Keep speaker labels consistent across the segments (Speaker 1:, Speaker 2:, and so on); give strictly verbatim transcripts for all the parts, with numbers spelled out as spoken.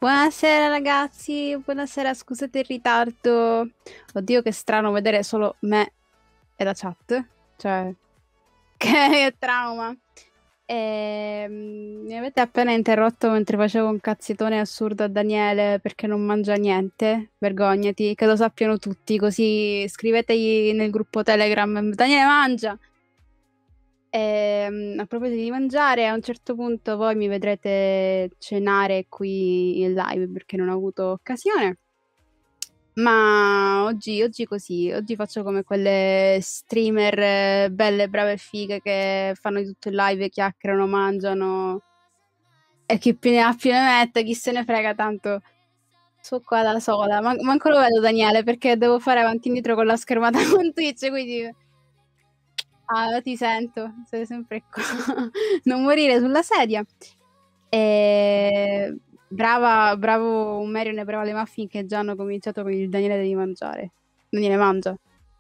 Speaker 1: Buonasera ragazzi, buonasera, scusate il ritardo. Oddio, che strano vedere solo me e la chat, cioè, che trauma. Ehm, mi avete appena interrotto mentre facevo un cazziatone assurdo a Daniele perché non mangia niente. Vergognati, che lo sappiano tutti, così scrivetegli nel gruppo Telegram, Daniele mangia! Ehm, a proposito di mangiare, a un certo punto voi mi vedrete cenare qui in live perché non ho avuto occasione. Ma oggi, oggi così, oggi faccio come quelle streamer eh, belle, brave e fighe che fanno di tutto il live, chiacchierano, mangiano e chi più ne ha più ne mette, chi se ne frega, tanto sono qua da sola. Man- manco lo vedo Daniele perché devo fare avanti e indietro con la schermata con Twitch, quindi... Ah, ti sento, sei sempre qua. Non morire sulla sedia. E... Brava, bravo un Marion e brava le muffin che già hanno cominciato con il Daniele devi mangiare. Daniele mangia.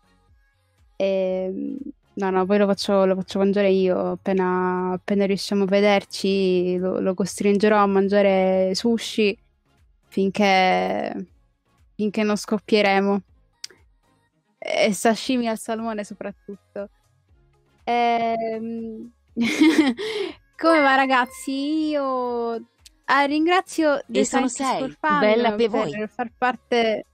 Speaker 1: E... No, no, poi lo faccio, lo faccio mangiare io. Appena, appena riusciamo a vederci, lo, lo costringerò a mangiare sushi finché, finché non scoppieremo. E sashimi al salmone soprattutto. Ehm... Come va ragazzi? Io ah, ringrazio
Speaker 2: E sono
Speaker 1: Design for
Speaker 2: sei, bella
Speaker 1: Fun
Speaker 2: per
Speaker 1: per
Speaker 2: voi.
Speaker 1: far parte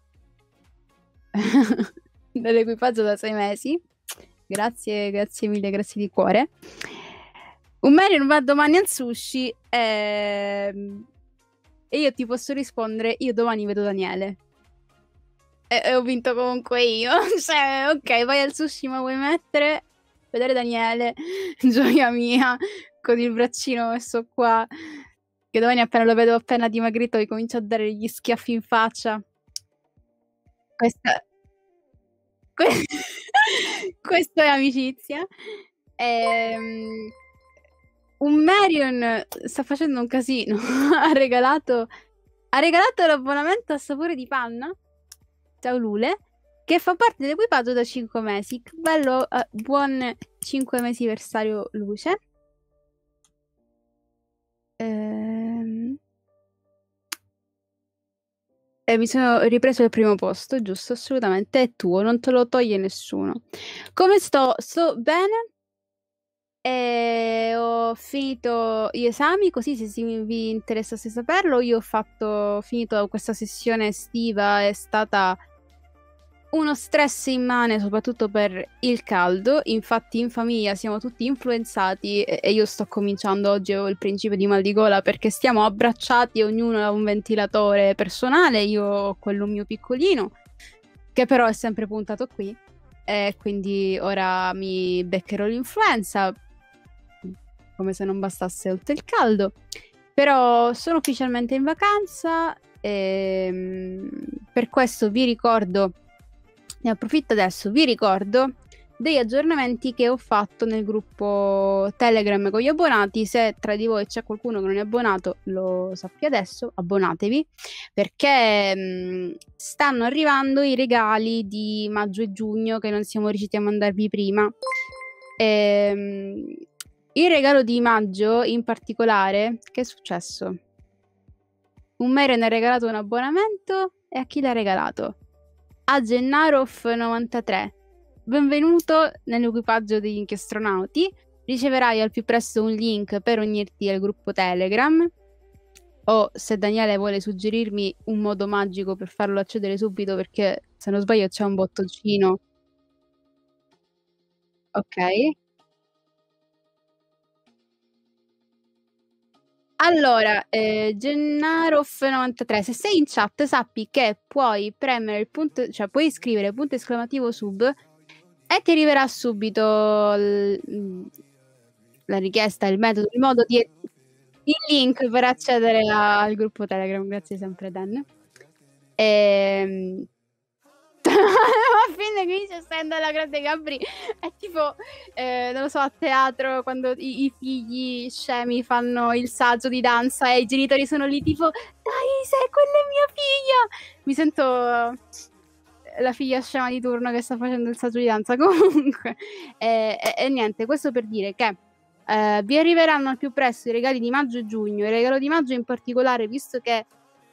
Speaker 1: dell'equipaggio da sei mesi. Grazie, grazie mille, grazie di cuore. Un Marion va domani al sushi ehm, e io ti posso rispondere, io domani vedo Daniele. E, e ho vinto comunque io. Cioè, ok, vai al sushi, ma vuoi mettere? Vedere Daniele, gioia mia, con il braccino messo qua. Che domani appena lo vedo appena dimagrito vi comincio a dare gli schiaffi in faccia. Questa... que- Questo è amicizia. Ehm, Un Marion sta facendo un casino. Ha regalato, ha regalato l'abbonamento a Sapore di Panna. Ciao Lule. Che fa parte dell'equipaggio da cinque mesi. Che bello, eh, buon cinque mesi versario Luce. Ehm... E mi sono ripreso il primo posto, giusto? Assolutamente. È tuo, non te lo toglie nessuno. Come sto? Sto bene. E ho finito gli esami, così se si- vi interessasse saperlo, io ho fatto, finito questa sessione estiva, è stata uno stress immane, soprattutto per il caldo. Infatti in famiglia siamo tutti influenzati e, e io sto cominciando oggi, ho il principio di mal di gola perché stiamo abbracciati, ognuno ha un ventilatore personale, io ho quello mio piccolino, che però è sempre puntato qui. E quindi ora mi beccherò l'influenza, come se non bastasse oltre il caldo. Però sono ufficialmente in vacanza e per questo vi ricordo, ne approfitto adesso, vi ricordo degli aggiornamenti che ho fatto nel gruppo Telegram con gli abbonati. Se tra di voi c'è qualcuno che non è abbonato, lo sappia adesso, abbonatevi, perché mh, stanno arrivando i regali di maggio e giugno che non siamo riusciti a mandarvi prima. Ehm, il regalo di maggio in particolare, che è successo? Un Marion ha regalato un abbonamento e a chi l'ha regalato? A Gennaroff novantatré. Benvenuto nell'equipaggio degli inchiostronauti. Riceverai al più presto un link per unirti al gruppo Telegram. O se Daniele vuole suggerirmi un modo magico per farlo accedere subito, perché se non sbaglio c'è un bottoncino. Ok. Allora, eh, Gennaroff novantatré, se sei in chat sappi che puoi premere il punto, cioè puoi scrivere punto esclamativo sub e ti arriverà subito l- la richiesta, il metodo, il modo di... il link per accedere a- al gruppo Telegram. Grazie sempre Dan. Ehm... Ma fine che dice stai andando alla grande Gabri è tipo eh, non lo so, a teatro quando i, i figli scemi fanno il saggio di danza e i genitori sono lì tipo dai se quella è mia figlia, mi sento la figlia scema di turno che sta facendo il saggio di danza. Comunque e, e, e niente, questo per dire che eh, vi arriveranno al più presto i regali di maggio e giugno. Il regalo di maggio in particolare, visto che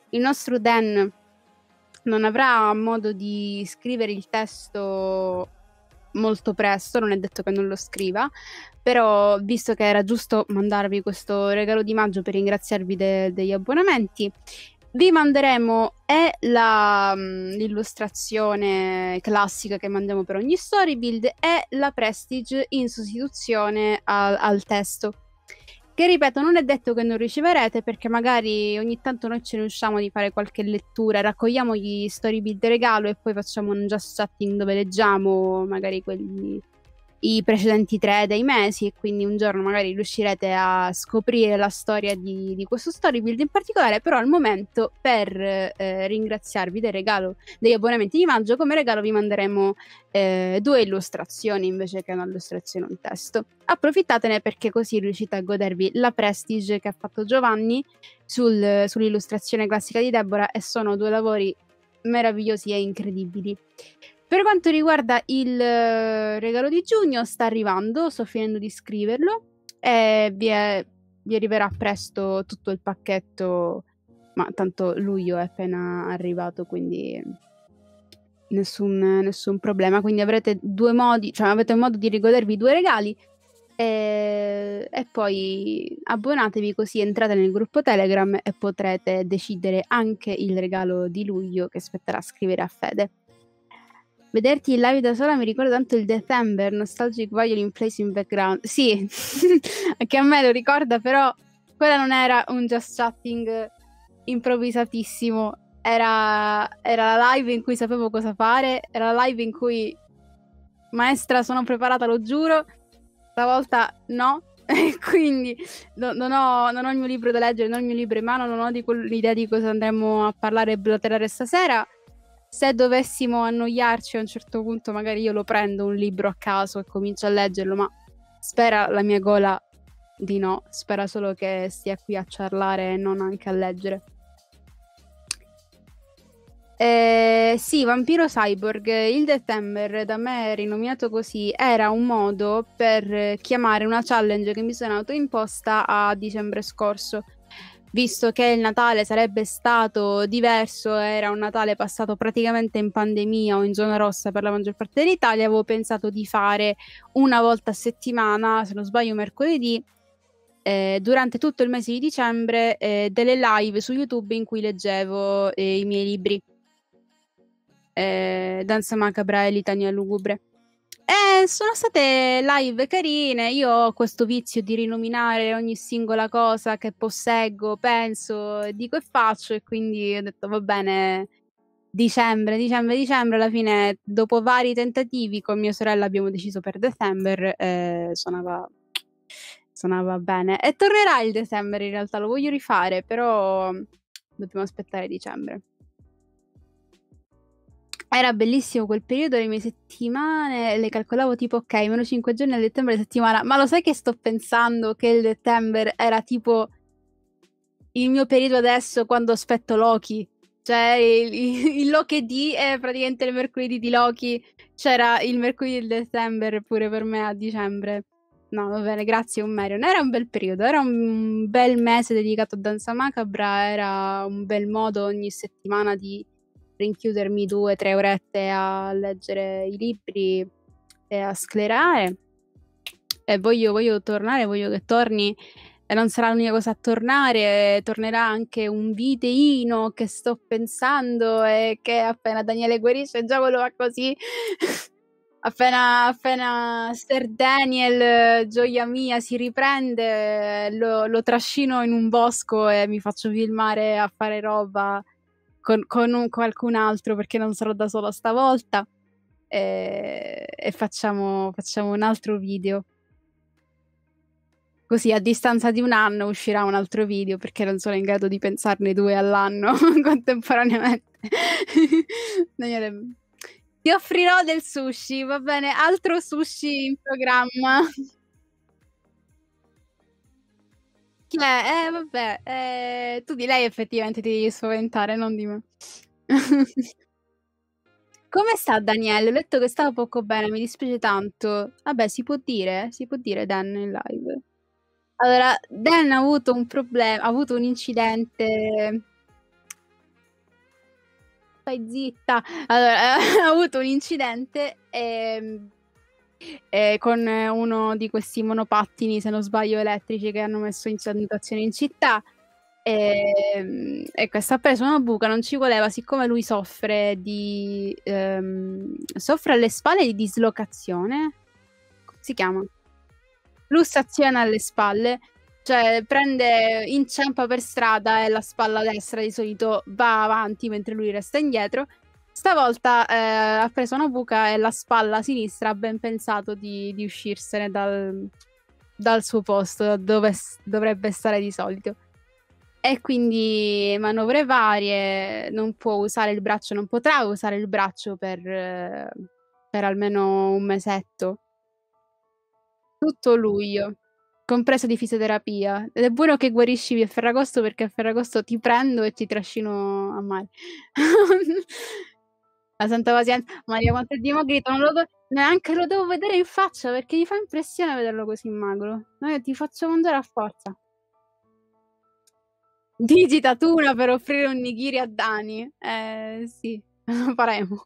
Speaker 1: il nostro Dan non avrà modo di scrivere il testo molto presto, non è detto che non lo scriva, però visto che era giusto mandarvi questo regalo di maggio per ringraziarvi de- degli abbonamenti, vi manderemo e la, mh, l'illustrazione classica che mandiamo per ogni story build e la Prestige in sostituzione al, al testo. Che ripeto, non è detto che non riceverete, perché magari ogni tanto noi ce ne usciamo di fare qualche lettura, raccogliamo gli story build regalo e poi facciamo un just chatting dove leggiamo magari quelli, i precedenti tre dei mesi, e quindi un giorno magari riuscirete a scoprire la storia di, di questo story build in particolare. Però al momento, per eh, ringraziarvi del regalo degli abbonamenti di maggio, come regalo vi manderemo eh, due illustrazioni invece che una illustrazione e un testo. Approfittatene, perché così riuscite a godervi la Prestige che ha fatto Giovanni sul, sull'illustrazione classica di Deborah, e sono due lavori meravigliosi e incredibili. Per quanto riguarda il eh, regalo di giugno, sta arrivando, sto finendo di scriverlo e vi, è, vi arriverà presto tutto il pacchetto, ma tanto luglio è appena arrivato, quindi nessun, nessun problema. Quindi avrete due modi, cioè avete un modo di rigodervi due regali. E, e poi abbonatevi, così entrate nel gruppo Telegram e potrete decidere anche il regalo di luglio, che spetterà scrivere a Fede. Vederti in live da sola mi ricorda tanto il December, Nostalgic Violin Place in Background. Sì, anche a me lo ricorda, però quella non era un just chatting improvvisatissimo. Era, era la live in cui sapevo cosa fare, era la live in cui, maestra, sono preparata, lo giuro, stavolta no. E quindi no, non, ho, non ho il mio libro da leggere, non ho il mio libro in mano, non ho di l'idea di cosa andremo a parlare e blaterare stasera. Se dovessimo annoiarci a un certo punto, magari io lo prendo un libro a caso e comincio a leggerlo, ma spera la mia gola di no, spera solo che stia qui a ciarlare e non anche a leggere. Eh, sì, Vampiro Cyborg, il December, da me rinominato così, era un modo per chiamare una challenge che mi sono autoimposta a dicembre scorso. Visto che il Natale sarebbe stato diverso, era un Natale passato praticamente in pandemia o in zona rossa per la maggior parte dell'Italia, avevo pensato di fare una volta a settimana, se non sbaglio mercoledì, eh, durante tutto il mese di dicembre, eh, delle live su YouTube in cui leggevo eh, i miei libri. Eh, Danza macabra e litania lugubre. Eh, sono state live carine. Io ho questo vizio di rinominare ogni singola cosa che posseggo, penso, dico e faccio, e quindi ho detto va bene, dicembre, dicembre, dicembre. Alla fine, dopo vari tentativi con mia sorella, abbiamo deciso per December. Eh, suonava, suonava bene. E tornerà il December, in realtà lo voglio rifare, però dobbiamo aspettare dicembre. Era bellissimo quel periodo, le mie settimane, le calcolavo tipo, ok, meno cinque giorni a settembre la settimana, ma lo sai che sto pensando che il settembre era tipo il mio periodo adesso quando aspetto Loki? Cioè, il, il Loki D è praticamente il mercoledì di Loki, c'era il mercoledì del December pure per me a dicembre. No, va bene, grazie, un Marion. Era un bel periodo, era un bel mese dedicato a Danza Macabra, era un bel modo ogni settimana di rinchiudermi due o tre orette a leggere i libri e a sclerare. E voglio, voglio tornare, voglio che torni, e non sarà l'unica cosa a tornare, tornerà anche un videino che sto pensando, e che appena Daniele guarisce già quello va così. Appena, appena Sir Daniel, gioia mia, si riprende, lo, lo trascino in un bosco e mi faccio filmare a fare roba con, con un, qualcun altro, perché non sarò da sola stavolta, e, e facciamo, facciamo un altro video. Così a distanza di un anno uscirà un altro video, perché non sono in grado di pensarne due all'anno contemporaneamente. Daniele, ti offrirò del sushi, va bene? Altro sushi in programma. Chi è? Eh, vabbè, eh, tu di lei effettivamente ti devi spaventare, non di me. Come sta Daniele? Ho letto che stava poco bene, mi dispiace tanto. Vabbè, si può dire? Si può dire Dan in live. Allora, Dan ha avuto un problema, ha avuto un incidente stai zitta. Allora, ha avuto un incidente e, e con uno di questi monopattini, se non sbaglio, elettrici che hanno messo in circolazione in città. E, e questa ha preso una buca, non ci voleva, siccome lui soffre di ehm, soffre alle spalle di dislocazione, come si chiama? Lussazione alle spalle, cioè prende, inciampa per strada e la spalla destra di solito va avanti mentre lui resta indietro. Stavolta eh, ha preso una buca e la spalla sinistra ha ben pensato di, di uscirsene dal, dal suo posto dove dovrebbe stare di solito. E quindi manovre varie, non può usare il braccio, non potrà usare il braccio per, eh, per almeno un mesetto. Tutto luglio, compreso di fisioterapia. Ed è buono che guarisci a Ferragosto, perché a Ferragosto ti prendo e ti trascino a mare. La santa pazienza. Maria, quanto è dimagrito, non lo do- neanche lo devo vedere in faccia, perché gli fa impressione vederlo così magro. No, ti faccio mangiare a forza. Digita Tuna per offrire un nigiri a Dani. Eh, sì, lo faremo.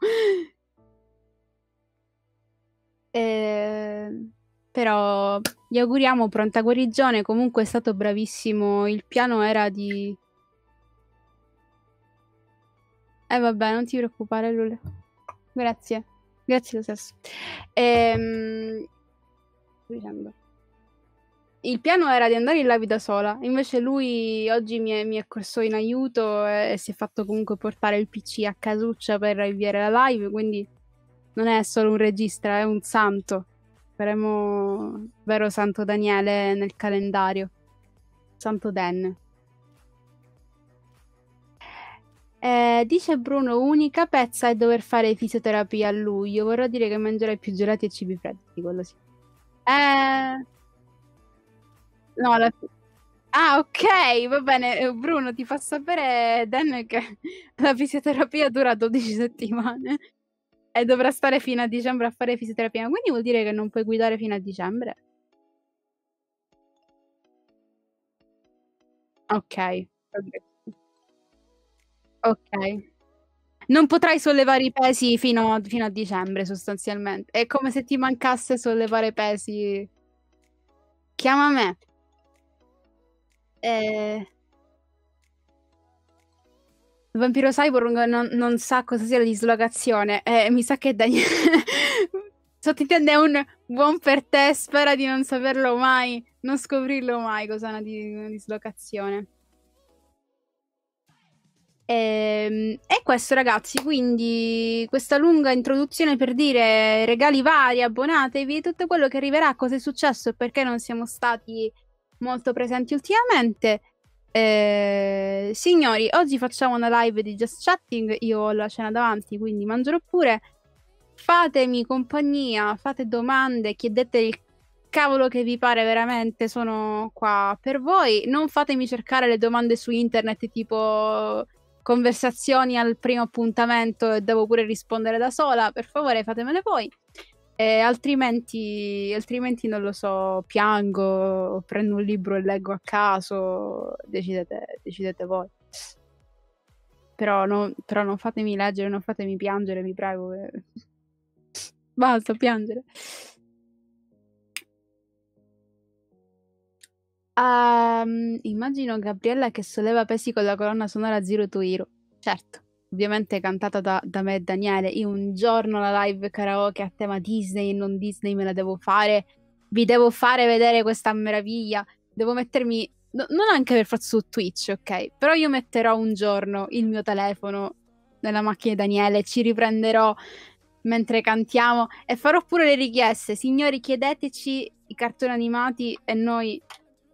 Speaker 1: Eh, però gli auguriamo pronta guarigione. Comunque è stato bravissimo. Il piano era di... Eh vabbè, non ti preoccupare, Lule. Grazie. Grazie lo stesso. Ehm... Sto dicendo... Il piano era di andare in live da sola, invece lui oggi mi è, mi è corso in aiuto e, e si è fatto comunque portare il P C a casuccia per avviare la live, quindi non è solo un regista, è un santo. Faremo vero Santo Daniele nel calendario. Santo Dan. Eh, dice Bruno, unica pezza è dover fare fisioterapia a luglio. Vorrà dire che mangerai più gelati e cibi freddi, quello sì. Eh... No, la... Ah, ok, va bene. Bruno, ti fa sapere Dan che la fisioterapia dura dodici settimane e dovrà stare fino a dicembre a fare fisioterapia. Quindi vuol dire che non puoi guidare fino a dicembre? Ok. Ok. Non potrai sollevare i pesi fino a, fino a dicembre, sostanzialmente. È come se ti mancasse sollevare pesi. Chiama me. Eh... Vampiro Cyborg non, non sa cosa sia la dislocazione. Eh, mi sa che Daniele... Sottintende un buon per te, spera di non saperlo mai, non scoprirlo mai cos'è una, di una dislocazione. E, e questo ragazzi, quindi questa lunga introduzione per dire regali vari, abbonatevi, tutto quello che arriverà, cosa è successo e perché non siamo stati molto presenti ultimamente. Eh, signori, oggi facciamo una live di Just Chatting, io ho la cena davanti, quindi mangerò pure. Fatemi compagnia, fate domande, chiedete il cavolo che vi pare, veramente sono qua per voi. Non fatemi cercare le domande su internet tipo conversazioni al primo appuntamento e devo pure rispondere da sola, per favore fatemele voi. Eh, altrimenti, altrimenti non lo so, piango, prendo un libro e leggo a caso, decidete, decidete voi. Però, no, però non fatemi leggere, non fatemi piangere, vi prego. Eh. Basta piangere. Um, immagino Gabriella che solleva pesi con la colonna sonora Zero to Hero. Certo, ovviamente cantata da, da me e Daniele. Io un giorno la live karaoke a tema Disney e non Disney me la devo fare. Vi devo fare vedere questa meraviglia. Devo mettermi... No, non anche per forza su Twitch, ok? Però io metterò un giorno il mio telefono nella macchina di Daniele, ci riprenderò mentre cantiamo e farò pure le richieste. Signori, chiedeteci i cartoni animati e noi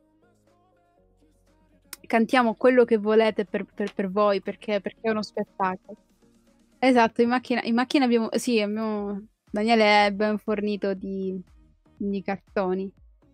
Speaker 1: cantiamo quello che volete per, per, per voi, perché, perché è uno spettacolo. Esatto, in macchina, in macchina abbiamo... Sì, abbiamo... Daniele è ben fornito di, di cartoni.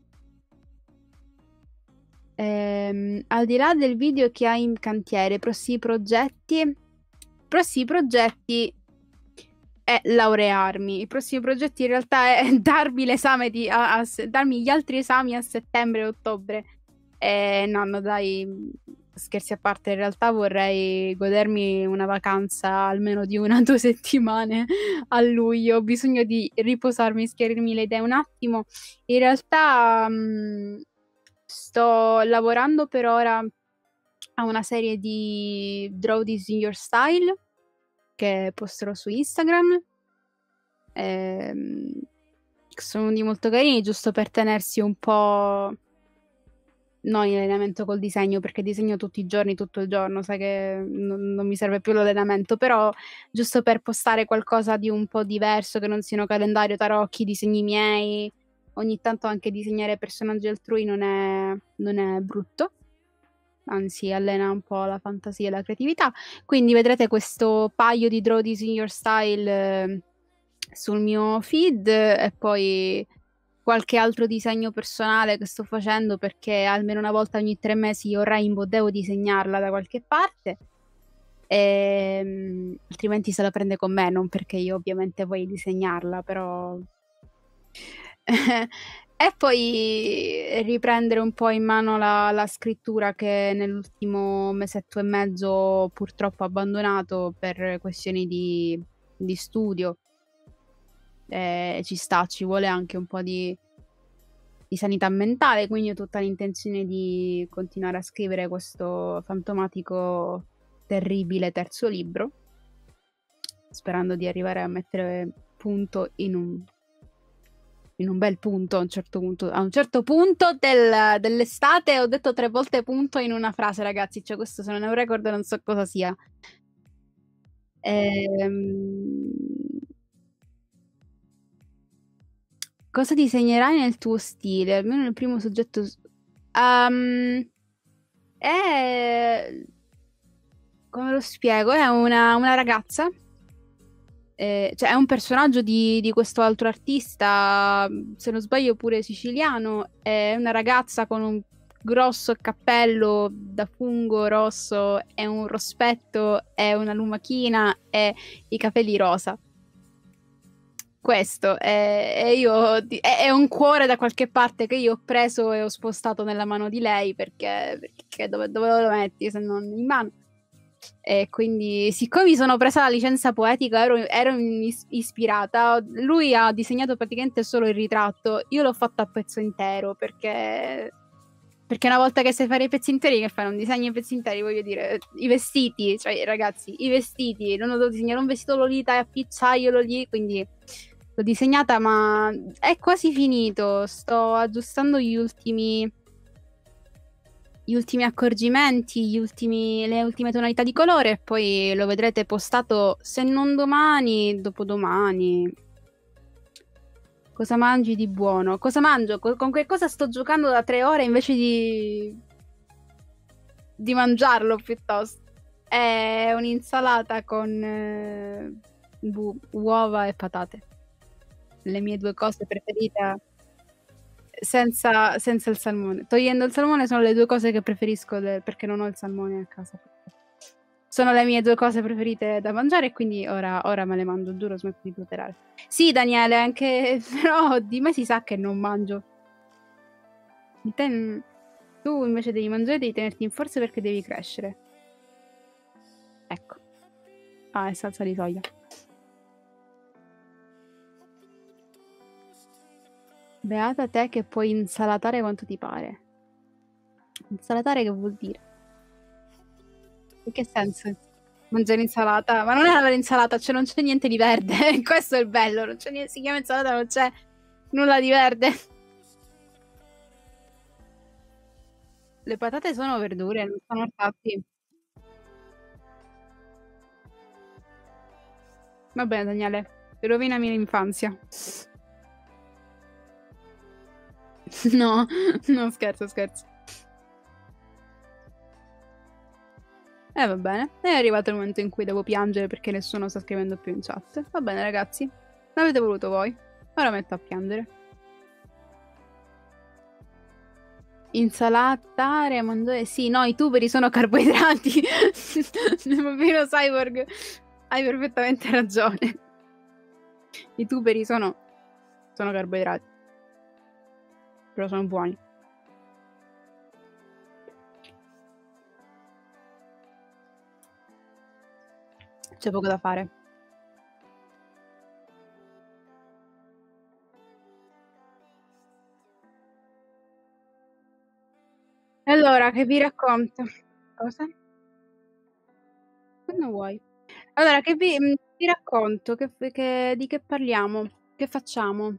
Speaker 1: Ehm, al di là del video che hai in cantiere, prossimi progetti... Prossimi progetti è laurearmi. I prossimi progetti in realtà è darmi l'esame di... A, a, darmi gli altri esami a settembre e ottobre. Eh, no, no, dai... scherzi a parte, in realtà vorrei godermi una vacanza almeno di una o due settimane a luglio. Ho bisogno di riposarmi, schiarirmi le idee un attimo. In realtà mh, sto lavorando per ora a una serie di Draw This in Your Style che posterò su Instagram. Ehm, sono di molto carini, giusto per tenersi un po' non in allenamento col disegno, perché disegno tutti i giorni, tutto il giorno, sai che non, non mi serve più l'allenamento, però giusto per postare qualcosa di un po' diverso, che non siano calendario, tarocchi, disegni miei, ogni tanto anche disegnare personaggi altrui non è, non è brutto, anzi allena un po' la fantasia e la creatività, quindi vedrete questo paio di Draw This in Your Style eh, sul mio feed e poi qualche altro disegno personale che sto facendo, perché almeno una volta ogni tre mesi io Rainbow devo disegnarla da qualche parte, e, altrimenti se la prende con me, non perché io ovviamente voglio disegnarla, però e poi riprendere un po' in mano la, la scrittura che nell'ultimo mesetto e mezzo purtroppo ho abbandonato per questioni di, di studio. Eh, ci sta, ci vuole anche un po' di, di sanità mentale, quindi ho tutta l'intenzione di continuare a scrivere questo fantomatico, terribile terzo libro, sperando di arrivare a mettere punto in un, in un bel punto a un certo punto. A un certo punto del, dell'estate ho detto tre volte punto in una frase, ragazzi, cioè questo se non è un record non so cosa sia. Ehm... Cosa disegnerai nel tuo stile? Almeno nel primo soggetto. Um, è. Come lo spiego? È una, una ragazza. Eh, cioè, è un personaggio di, di questo altro artista, se non sbaglio pure siciliano. È una ragazza con un grosso cappello da fungo rosso, e un rospetto, e una lumachina, e i capelli rosa. Questo è, è io è, è un cuore da qualche parte che io ho preso e ho spostato nella mano di lei, perché, perché dove, dove lo metti se non in mano? E quindi, siccome mi sono presa la licenza poetica, ero, ero is- ispirata. Lui ha disegnato praticamente solo il ritratto, io l'ho fatto a pezzo intero, perché perché una volta che sai fare i pezzi interi, che fai? Un disegno i pezzi interi, voglio dire, i vestiti, cioè ragazzi, i vestiti, non ho dovuto disegnare un vestito Lolita e a pizzaiolo lì, quindi l'ho disegnata, ma è quasi finito. Sto aggiustando gli ultimi gli ultimi accorgimenti, gli ultimi, le ultime tonalità di colore, e poi lo vedrete postato, se non domani, dopodomani. Cosa mangi di buono? Cosa mangio? Co- con che cosa sto giocando da tre ore invece di di mangiarlo piuttosto? È un'insalata con eh, bu- uova e patate. Le mie due cose preferite, senza, senza il salmone. Togliendo il salmone sono le due cose che preferisco de- perché non ho il salmone a casa. Sono le mie due cose preferite da mangiare, e quindi ora, ora me le mangio, giuro, smetto di tutelare. Sì, Daniele, anche però di me si sa che non mangio. Te, tu invece devi mangiare, devi tenerti in forza perché devi crescere. Ecco. Ah, è salsa di soia. Beata te che puoi insalatare quanto ti pare. Insalatare che vuol dire? In che senso? Mangiare insalata? Ma non è l'insalata, cioè non c'è niente di verde. Questo è il bello. Non c'è niente, si chiama insalata, non c'è nulla di verde. Le patate sono verdure, non sono ortaggi. Va bene, Daniele, rovinami l'infanzia. No, no, scherzo, scherzo. Eh, va bene. È arrivato il momento in cui devo piangere perché nessuno sta scrivendo più in chat. Va bene, ragazzi. L'avete voluto voi. Ora metto a piangere. Insalatare, mangiare. Sì, no, i tuberi sono carboidrati. Bambino cyborg, hai perfettamente ragione. I tuberi sono, sono carboidrati. Però sono buoni. c'è poco da fare. Allora, che vi racconto? Cosa? Quando vuoi. Allora, che vi mhmm, vi racconto, che f che di che parliamo? Che facciamo?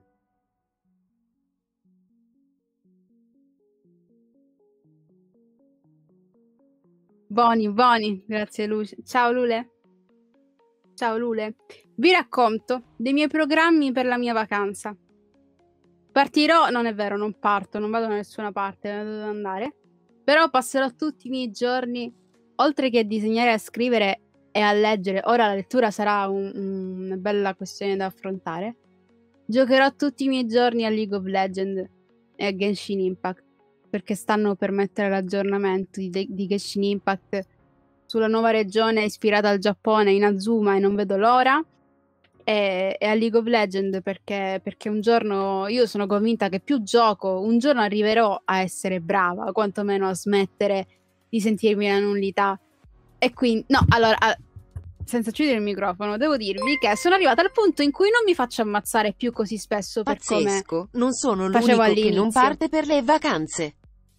Speaker 1: Boni, Boni, grazie Luce. Ciao Lule. Ciao Lule. Vi racconto dei miei programmi per la mia vacanza. Partirò non è vero, non parto, non vado da nessuna parte, da dove devo andare, però passerò tutti i miei giorni, oltre che a disegnare e a scrivere e a leggere, ora la lettura sarà un un una bella questione da affrontare, giocherò tutti i miei giorni a League of Legends e a Genshin Impact, perché stanno per mettere l'aggiornamento di de di Genshin Impact sulla nuova regione ispirata al Giappone, Inazuma, e non vedo l'ora. E, e a League of Legends perché, perché un giorno io sono convinta che più gioco, un giorno arriverò a essere brava, quantomeno a smettere di sentirmi la nullità. E quindi, no, allora, a, senza chiudere il microfono, devo dirvi che sono arrivata al punto in cui non mi faccio ammazzare più così spesso per
Speaker 2: Pazzesco,
Speaker 1: come
Speaker 2: non sono
Speaker 1: facevo
Speaker 2: l'unico che non
Speaker 1: all'inizio.
Speaker 2: parte per le vacanze.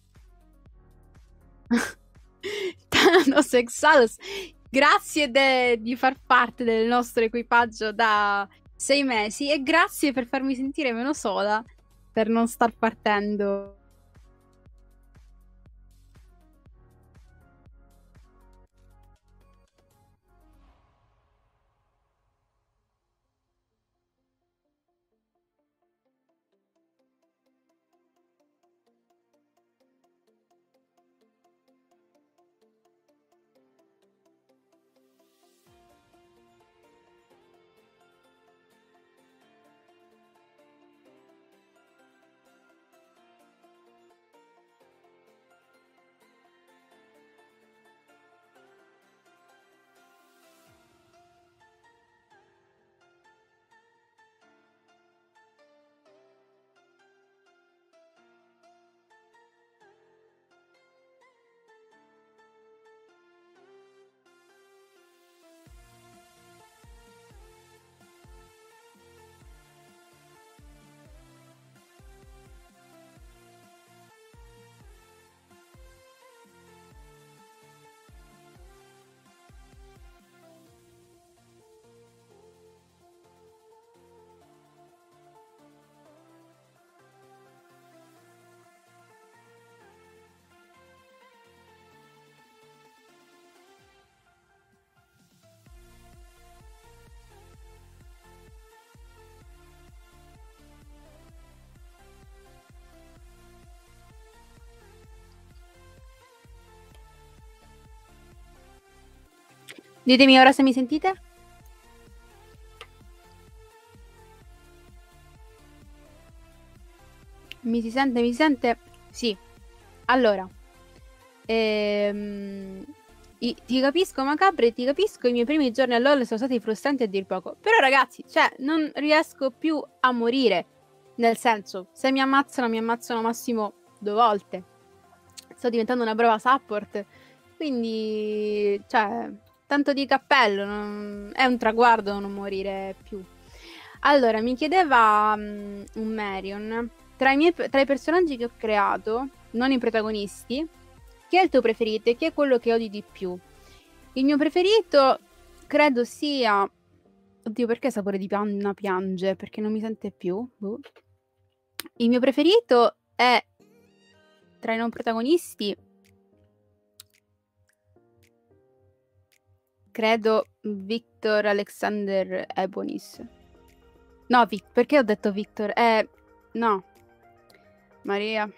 Speaker 1: Thanos Exalus, grazie de- di far parte del nostro equipaggio da sei mesi e grazie per farmi sentire meno sola per non star partendo. Ditemi ora se mi sentite? Mi si sente, mi si sente? Sì. Allora, ehm, i- ti capisco Macabri, ti capisco, i miei primi giorni a LoL sono stati frustranti a dir poco. Però ragazzi, cioè, non riesco più a morire. Nel senso, se mi ammazzano, mi ammazzano massimo due volte. Sto diventando una brava support. Quindi, cioè, tanto di cappello, non- è un traguardo non morire più. Allora, mi chiedeva um, un Marion, tra i, miei, tra i personaggi che ho creato, non i protagonisti, chi è il tuo preferito e chi è quello che odi di più? Il mio preferito credo sia... Oddio, perché sapore di panna piange? Perché non mi sente più? Boh. Il mio preferito è, tra i non protagonisti, credo Victor Alexander Ebonis. No, Vic, perché ho detto Victor? Eh, no. Maria.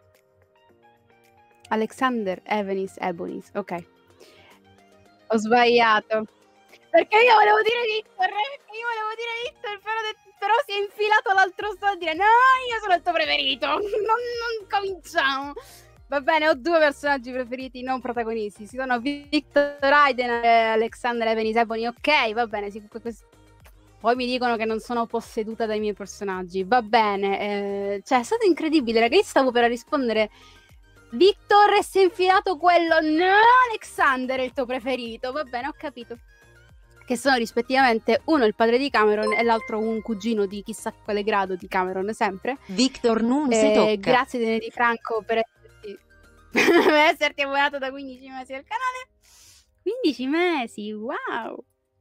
Speaker 1: Alexander Evenis Ebonis, ok. Ho sbagliato. Perché io volevo dire Victor, perché io volevo dire Victor, però, però si è infilato l'altro sto a dire no, io sono il tuo preferito, non, non cominciamo. Va bene, ho due personaggi preferiti non protagonisti, si sono Victor Raiden e Alexander Evenis Ebony, ok, va bene, sì, poi mi dicono che non sono posseduta dai miei personaggi, va bene, eh, cioè è stato incredibile, ragazzi, stavo per rispondere Victor si è infilato quello, no, Alexander è il tuo preferito, va bene, ho capito. che sono rispettivamente uno il padre di Cameron e l'altro un cugino di chissà quale grado di Cameron, sempre.
Speaker 2: Victor Num si
Speaker 1: Eh,
Speaker 2: tocca.
Speaker 1: grazie Dene Di Franco per esserti, per esserti abbonato da quindici mesi al canale. quindici mesi, wow!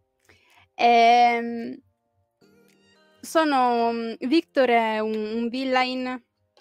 Speaker 1: Ehm, sono Victor è un, un villain,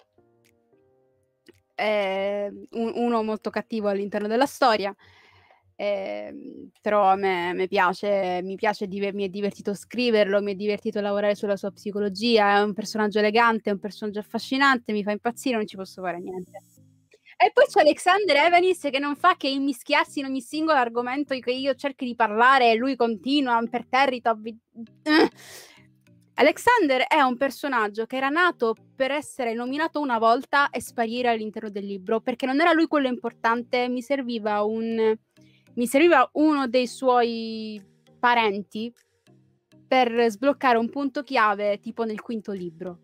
Speaker 1: è un, uno molto cattivo all'interno della storia. Eh, però a me, me piace, mi piace, diver- mi è divertito scriverlo, mi è divertito lavorare sulla sua psicologia, è un personaggio elegante, è un personaggio affascinante, mi fa impazzire, non ci posso fare niente. E poi c'è Alexander Evanis che non fa che immischiarsi in ogni singolo argomento che io cerchi di parlare e lui continua imperterrito. Uh. Alexander è un personaggio che era nato per essere nominato una volta e sparire all'interno del libro, perché non era lui quello importante, mi serviva un... mi serviva uno dei suoi parenti per sbloccare un punto chiave tipo nel quinto libro.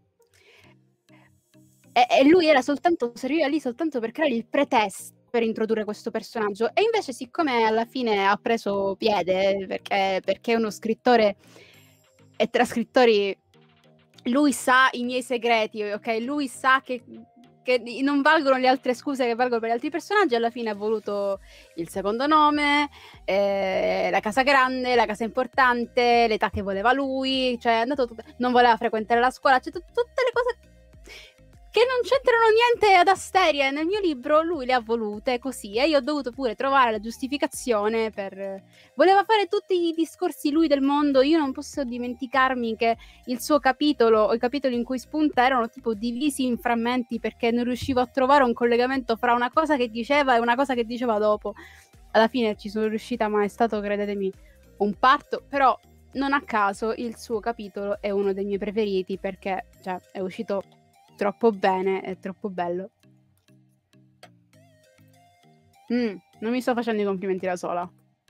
Speaker 1: E, e lui era soltanto, serviva lì soltanto per creare il pretesto per introdurre questo personaggio. E invece, siccome alla fine ha preso piede, perché, perché è uno scrittore e tra scrittori lui sa i miei segreti, ok? Lui sa che, che non valgono le altre scuse che valgono per gli altri personaggi. Alla fine ha voluto il secondo nome, eh, la casa grande, la casa importante, l'età che voleva lui, cioè è andato tut- non voleva frequentare la scuola, cioè tut- tutte le cose che non c'entrano niente ad Asteria. Nel mio libro lui le ha volute così e io ho dovuto pure trovare la giustificazione per... voleva fare tutti i discorsi lui del mondo. Io non posso dimenticarmi che il suo capitolo o i capitoli in cui spunta erano tipo divisi in frammenti perché non riuscivo a trovare un collegamento fra una cosa che diceva e una cosa che diceva dopo. Alla fine ci sono riuscita, ma è stato, credetemi, un parto. Però non a caso il suo capitolo è uno dei miei preferiti perché cioè, è uscito troppo bene, è troppo bello. Mm, non mi sto facendo i complimenti da sola.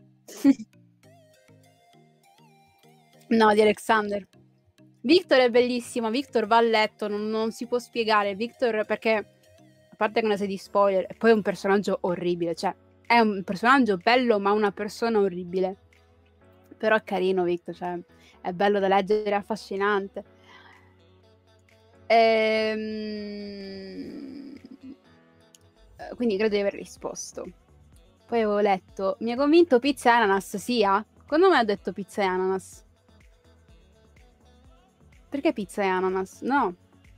Speaker 1: No, di Alexander. Victor è bellissimo, Victor va a letto, non, non si può spiegare. Victor perché, a parte che una serie di spoiler, e poi è un personaggio orribile, cioè è un personaggio bello ma una persona orribile. Però è carino Victor, cioè è bello da leggere, è affascinante. Ehm... Quindi credo di aver risposto. Poi avevo letto, mi ha convinto pizza e ananas, sia? Quando me ha detto pizza e ananas? Perché pizza e ananas? No.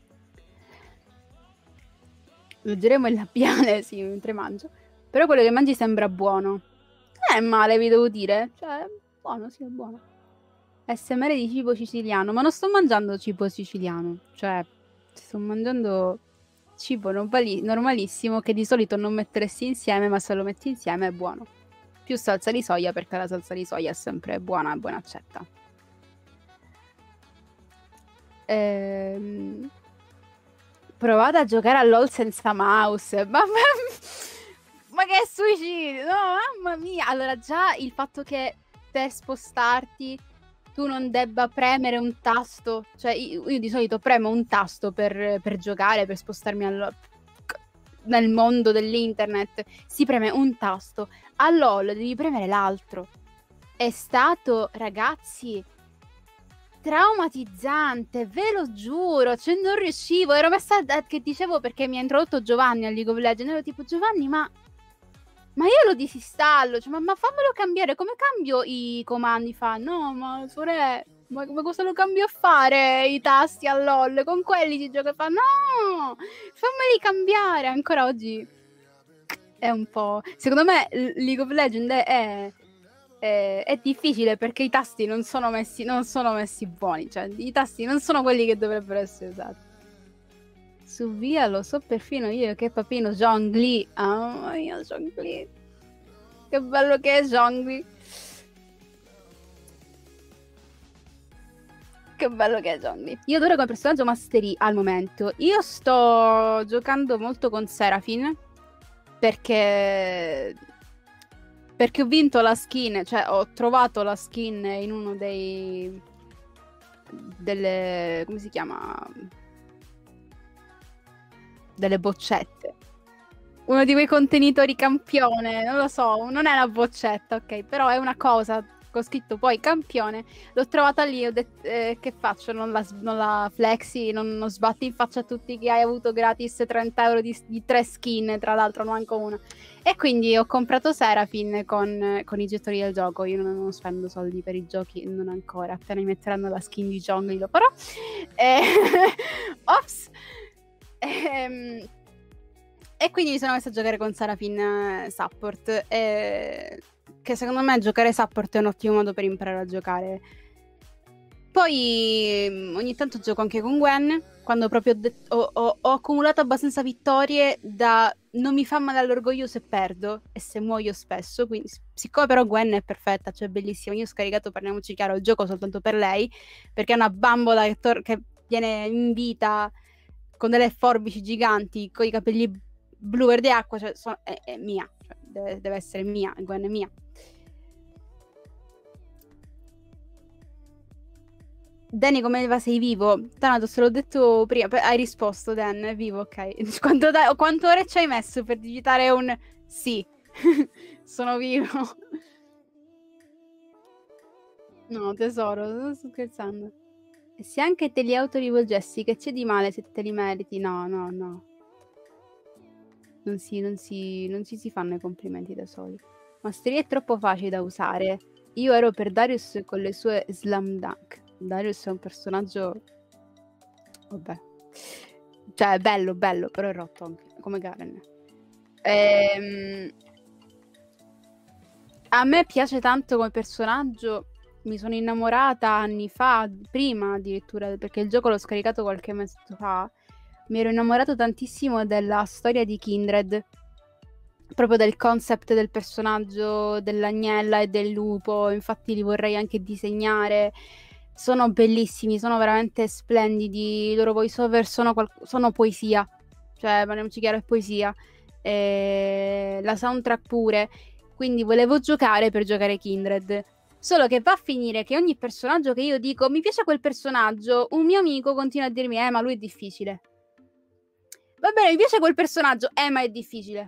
Speaker 1: Leggeremo il labiale, sì, mentre mangio. Però quello che mangi sembra buono. Non è male, vi devo dire. Cioè, buono, sì, è buono. S M R di cibo siciliano. Ma non sto mangiando cibo siciliano. Cioè, sto mangiando cibo normali- normalissimo che di solito non metteresti insieme, ma se lo metti insieme è buono. Più salsa di soia, perché la salsa di soia è sempre buona e buona accetta. Ehm... Provate a giocare a LOL senza mouse. Ma, ma, ma che suicidio! No, mamma mia! Allora, già il fatto che per spostarti tu non debba premere un tasto. Cioè, io, io di solito premo un tasto per, per giocare, per spostarmi al, nel mondo dell'internet. Si preme un tasto. A LOL devi premere l'altro. È stato, ragazzi... traumatizzante, ve lo giuro, cioè non riuscivo, ero messa da, che dicevo perché mi ha introdotto Giovanni a League of Legends, ero tipo Giovanni ma ma io lo disinstallo, cioè, ma, ma fammelo cambiare, come cambio i comandi? Fa, no ma sorella, ma, ma cosa lo cambio a fare i tasti a LOL, con quelli si gioca, fa no, fammeli cambiare, ancora oggi è un po', secondo me League of Legends è Eh, è difficile perché i tasti non sono messi non sono messi buoni, cioè i tasti non sono quelli che dovrebbero essere usati. Su via lo so perfino io che papino Zhongli. Ah, mamma mia, Zhongli. Che bello che è Zhongli. Che bello che è Zhongli. Io adoro come personaggio Mastery al momento. Io sto giocando molto con Seraphine perché Perché ho vinto la skin, cioè ho trovato la skin in uno dei... delle... come si chiama? Delle boccette. Uno di quei contenitori campione, non lo so, non è una boccetta, ok? Però è una cosa con scritto poi campione, l'ho trovata lì, ho detto eh, che faccio, non la, non la flexi, non, non sbatti in faccia a tutti che hai avuto gratis trenta euro di, di tre skin, tra l'altro non manco una. E quindi ho comprato Seraphine con, con i gettoni del gioco. Io non, non spendo soldi per i giochi, non ancora, appena mi metteranno la skin di Zhongli lo farò. E... Ops! Ehm... E quindi mi sono messa a giocare con Seraphine support, e... che secondo me giocare support è un ottimo modo per imparare a giocare. Poi ogni tanto gioco anche con Gwen, quando proprio ho, det- ho, ho, ho accumulato abbastanza vittorie da non mi fa male all'orgoglio se perdo e se muoio spesso, quindi siccome però Gwen è perfetta, cioè bellissima, io ho scaricato, parliamoci chiaro, il gioco soltanto per lei, perché è una bambola che, tor- che viene in vita con delle forbici giganti, con i capelli blu verde acqua, cioè so- è, è mia, cioè deve, deve essere mia, Gwen è mia. Danny, come va? Sei vivo? Thanatos, te l'ho detto prima. Hai risposto, Dan, è vivo, ok. Quanto, da- quanto ore ci hai messo per digitare un sì? Sono vivo. No, tesoro, non sto scherzando. E se anche te li autorivolgessi, che c'è di male se te li meriti? No, no, no. Non si, non si, non ci si fanno i complimenti da soli. Masteria è troppo facile da usare. Io ero per Darius con le sue slam dunk. Darius è un personaggio... Vabbè. Cioè, bello, bello, però è rotto anche, come Garen. Ehm... A me piace tanto come personaggio. Mi sono innamorata anni fa, prima addirittura, perché il gioco l'ho scaricato qualche mese fa. Mi ero innamorato tantissimo della storia di Kindred. Proprio del concept del personaggio dell'agnella e del lupo. Infatti li vorrei anche disegnare. Sono bellissimi, sono veramente splendidi. I loro voiceover sono, qual- sono poesia. Cioè, parliamoci chiaro, è poesia. E la soundtrack pure. Quindi volevo giocare per giocare Kindred. Solo che va a finire che ogni personaggio che io dico mi piace quel personaggio, un mio amico continua a dirmi eh ma lui è difficile. Va bene, mi piace quel personaggio, eh ma è difficile.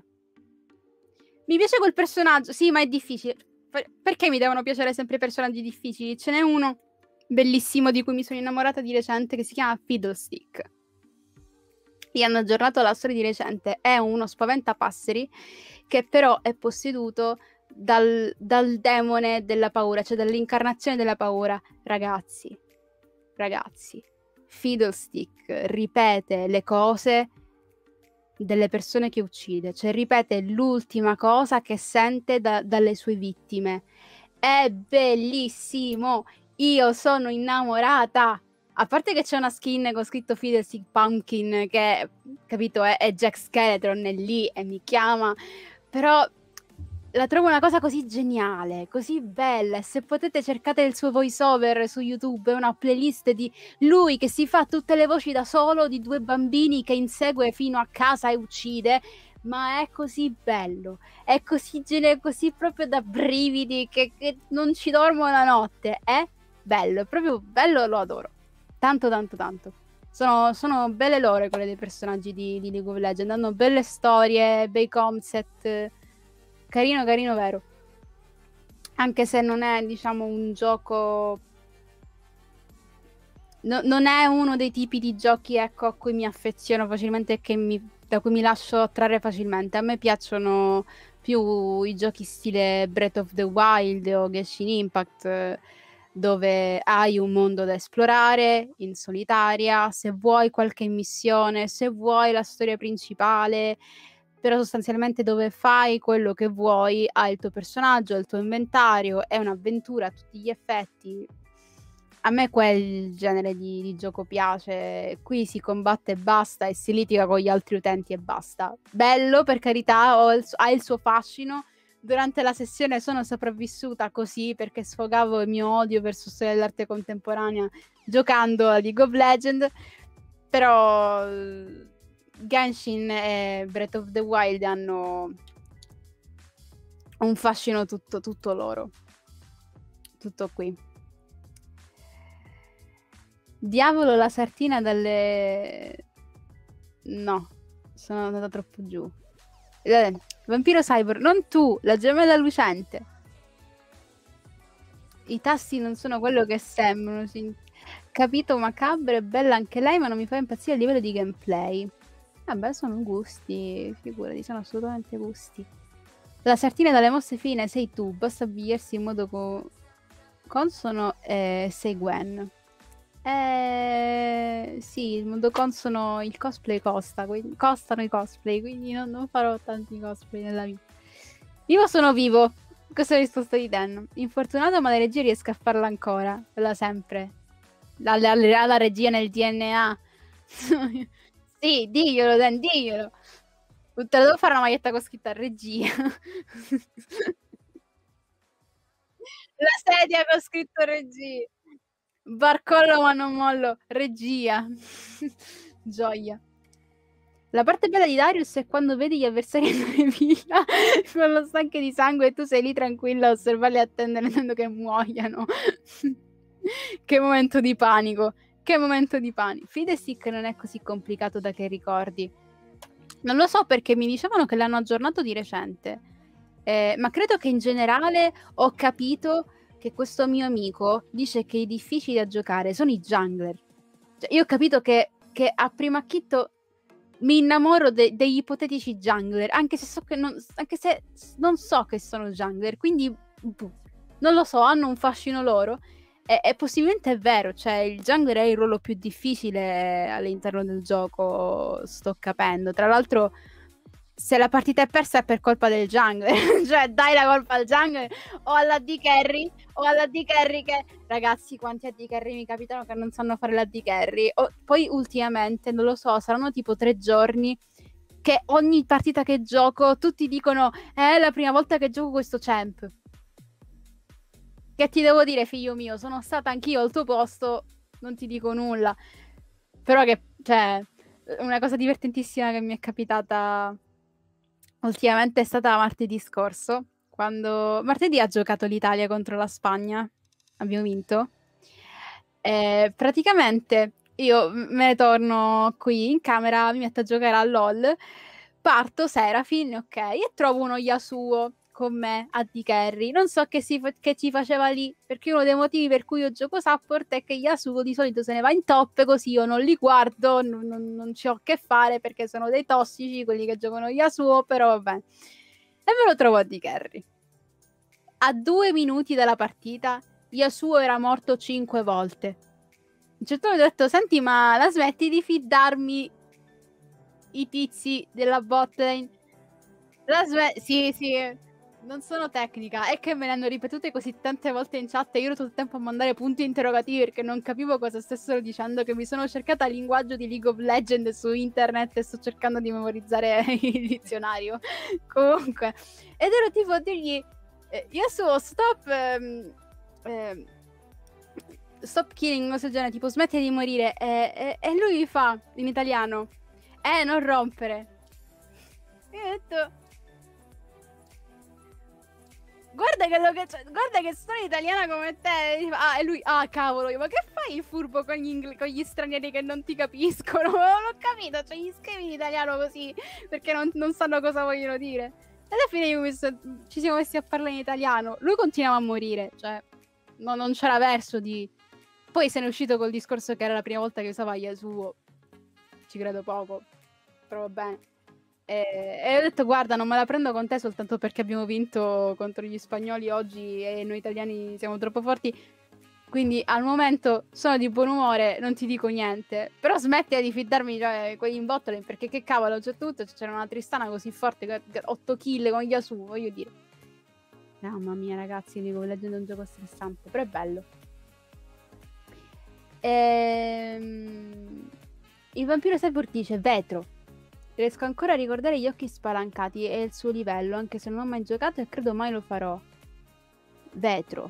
Speaker 1: Mi piace quel personaggio, sì ma è difficile. Perché mi devono piacere sempre personaggi difficili? Ce n'è uno bellissimo di cui mi sono innamorata di recente che si chiama Fiddlestick. Gli hanno aggiornato la storia di recente. È uno spaventapasseri che però è posseduto dal, dal demone della paura, cioè dall'incarnazione della paura. Ragazzi, ragazzi, Fiddlestick ripete le cose delle persone che uccide, cioè ripete l'ultima cosa che sente da, dalle sue vittime. È bellissimo, io sono innamorata. A parte che c'è una skin con scritto Fiddlestick Pumpkin che, capito, è, è Jack Skeleton, è lì e mi chiama, però la trovo una cosa così geniale, così bella. E se potete cercate il suo voiceover su YouTube, è una playlist di lui che si fa tutte le voci da solo di due bambini che insegue fino a casa e uccide. Ma è così bello, è così geniale, così proprio da brividi che, che non ci dormo la notte. È bello, è proprio bello, lo adoro. Tanto, tanto, tanto. Sono, sono belle lore quelle dei personaggi di, di League of Legends. Hanno belle storie, bei concept. Carino, carino, vero. Anche se non è, diciamo, un gioco... No, non è uno dei tipi di giochi, ecco, a cui mi affeziono facilmente e che mi, da cui mi lascio attrarre facilmente. A me piacciono più i giochi stile Breath of the Wild o Genshin Impact, eh, dove hai un mondo da esplorare in solitaria, se vuoi qualche missione, se vuoi la storia principale, però sostanzialmente dove fai quello che vuoi, hai il tuo personaggio, il tuo inventario, è un'avventura a tutti gli effetti. A me quel genere di, di gioco piace. Qui si combatte e basta e si litiga con gli altri utenti e basta. Bello, per carità, ho il, ha il suo fascino. Durante la sessione sono sopravvissuta così perché sfogavo il mio odio verso storia dell'arte contemporanea giocando a League of Legends. Però Genshin e Breath of the Wild hanno un fascino tutto, tutto loro. Tutto qui. Diavolo, la sartina dalle... No, sono andata troppo giù. Eh, Vampiro Cyborg, non tu, la gemella lucente. I tasti non sono quello che sembrano. Sì. Capito, macabra e bella anche lei, ma non mi fa impazzire a livello di gameplay. Vabbè, sono gusti, figurati, sono assolutamente gusti. La sartina dalle mosse fine sei tu, basta abbigliarsi in modo co consono e sei Gwen. Eh, sì, il mondo consono, il cosplay costa, quindi, costano i cosplay, quindi non, non farò tanti cosplay nella vita. Vivo sono vivo, questa è la risposta di Dan. Infortunato ma la regia riesco a farla ancora, quella sempre. La, la, la, la regia nel D N A. Sì, diglielo Dan, diglielo. Te la devo fare una maglietta con scritta regia. La sedia con scritto regia. Barcollo ma non mollo, regia. Gioia. La parte bella di Darius è quando vedi gli avversari andare via con lo stanche di sangue e tu sei lì tranquilla a osservarli e attendere attendendo che muoiano. Che momento di panico. Che momento di panico. Fiddlestick non è così complicato da che ricordi. Non lo so perché mi dicevano che l'hanno aggiornato di recente. Eh, ma credo che in generale ho capito che questo mio amico dice che i difficili da giocare sono i jungler. Cioè, io ho capito che, che a primo acchitto mi innamoro de- degli ipotetici jungler, anche se so che non, anche se non so che sono jungler, quindi buh, non lo so, hanno un fascino loro. E, e possibilmente è vero, cioè il jungler è il ruolo più difficile all'interno del gioco, sto capendo. Tra l'altro, se la partita è persa è per colpa del jungler, cioè dai la colpa al jungler o alla D carry o alla D carry che ragazzi quanti A D carry mi capitano che non sanno fare la D carry. O, poi ultimamente non lo so, saranno tipo tre giorni che ogni partita che gioco tutti dicono è la prima volta che gioco questo champ. Che ti devo dire, figlio mio, sono stata anch'io al tuo posto, non ti dico nulla. Però che, cioè, una cosa divertentissima che mi è capitata ultimamente è stata martedì scorso, quando martedì ha giocato l'Italia contro la Spagna, abbiamo vinto. E praticamente io me ne torno qui in camera, mi metto a giocare a LOL, parto Serafin, ok, e trovo uno Yasuo con me a D carry. Non so che, si, che ci faceva lì, perché uno dei motivi per cui io gioco support è che Yasuo di solito se ne va in top, così io non li guardo, non, non, non ci ho a che fare perché sono dei tossici quelli che giocano Yasuo, però vabbè. E me lo trovo a D carry. A due minuti dalla partita Yasuo era morto cinque volte. A un certo punto ho detto, senti, ma la smetti di fiddarmi i tizi della botlane? La smetti? Sì, sì. Non sono tecnica, è che me ne hanno ripetute così tante volte in chat e io ero tutto il tempo a mandare punti interrogativi perché non capivo cosa stessero dicendo, che mi sono cercata il linguaggio di League of Legends su internet e sto cercando di memorizzare il dizionario. Comunque, ed ero tipo a dirgli, eh, Yasuo, stop... Ehm, ehm, stop killing, cosa del genere, tipo smetti di morire. E, e, e lui mi fa in italiano, eh, non rompere. E ho detto, guarda che, lo che guarda che sono italiana come te. Ah, e lui, ah, cavolo, io, ma che fai il furbo con gli, ingl- con gli stranieri che non ti capiscono? Non ho capito, cioè gli scrivi in italiano così perché non, non sanno cosa vogliono dire. E alla fine io mi so, ci siamo messi a parlare in italiano. Lui continuava a morire, cioè no, non c'era verso di... Poi se ne è uscito col discorso che era la prima volta che usava Yasuo. Ci credo poco, però va bene. E, e ho detto, guarda, non me la prendo con te soltanto perché abbiamo vinto contro gli spagnoli oggi e noi italiani siamo troppo forti. Quindi al momento sono di buon umore, non ti dico niente. Però smetti di fidarmi, cioè, quelli in bottole, perché che cavolo, a un certo punto c'era una Tristana così forte, otto kill con Yasuo, voglio dire. Mamma mia, ragazzi, League of Legends è un gioco stressante, però è bello. Ehm... Il vampiro Cyborg dice vetro. Riesco ancora a ricordare gli occhi spalancati e il suo livello, anche se non ho mai giocato e credo mai lo farò. Vetro.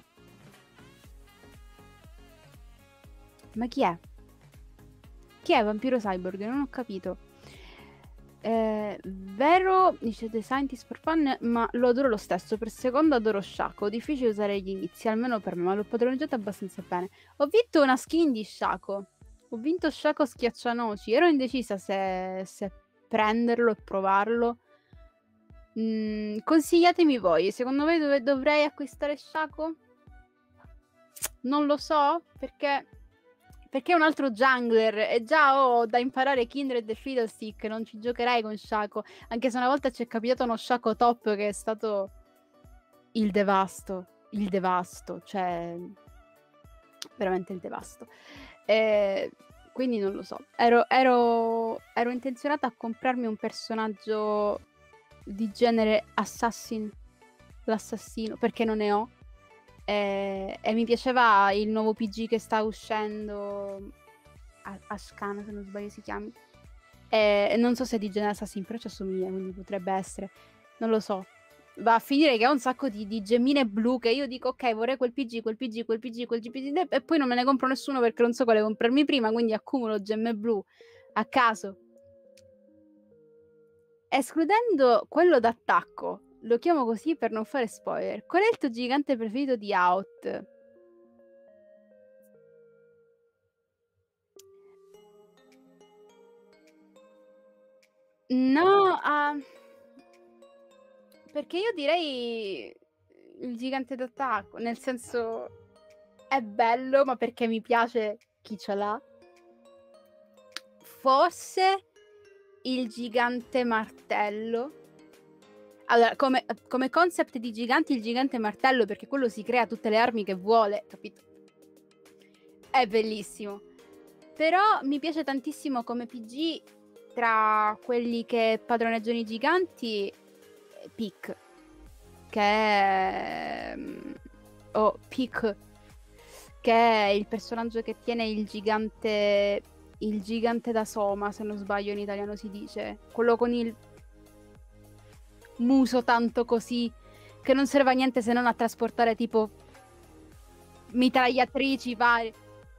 Speaker 1: Ma chi è? Chi è Vampiro Cyborg? Non ho capito. Eh, vero, dice The Scientist for Fun, ma lo adoro lo stesso. Per secondo adoro Shaco. Difficile usare gli inizi, almeno per me, ma l'ho padroneggiato abbastanza bene. Ho vinto una skin di Shaco. Ho vinto Shaco Schiaccianoci. Ero indecisa se, se prenderlo e provarlo. Mm, consigliatemi voi. Secondo voi dove dovrei acquistare Shaco? Non lo so, perché... Perché è un altro jungler e già ho da imparare Kindred e Fiddlestick, non ci giocherei con Shaco, anche se una volta ci è capitato uno Shaco top che è stato il devasto, il devasto, cioè veramente il devasto. E quindi non lo so, ero, ero, ero intenzionata a comprarmi un personaggio di genere assassin, l'assassino, perché non ne ho. E, e mi piaceva il nuovo P G che sta uscendo, Ashkan se non sbaglio si chiami, e non so se è di genere assassin, però ci assomiglia, quindi potrebbe essere, non lo so. Va a finire che ho un sacco di, di gemmine blu che io dico ok, vorrei quel P G, quel P G, quel P G, quel P G, e poi non me ne compro nessuno perché non so quale comprarmi prima, quindi accumulo gemme blu a caso. Escludendo quello d'attacco, lo chiamo così per non fare spoiler, qual è il tuo gigante preferito di Out? No, uh, perché io direi il gigante d'attacco, nel senso è bello, ma perché mi piace chi ce l'ha. Forse il gigante martello. Allora, come, come concept di giganti, il gigante martello, perché quello si crea tutte le armi che vuole, capito? È bellissimo. Però mi piace tantissimo come P G, tra quelli che padroneggiano i giganti, Pick, che è... o oh, Pick, che è il personaggio che tiene il gigante, il gigante da Soma, se non sbaglio in italiano si dice, quello con il muso tanto così, che non serve a niente se non a trasportare tipo mitragliatrici varie.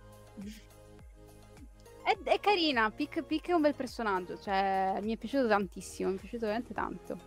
Speaker 1: È, è carina, Pick, Pick è un bel personaggio, cioè mi è piaciuto tantissimo, mi è piaciuto veramente tanto.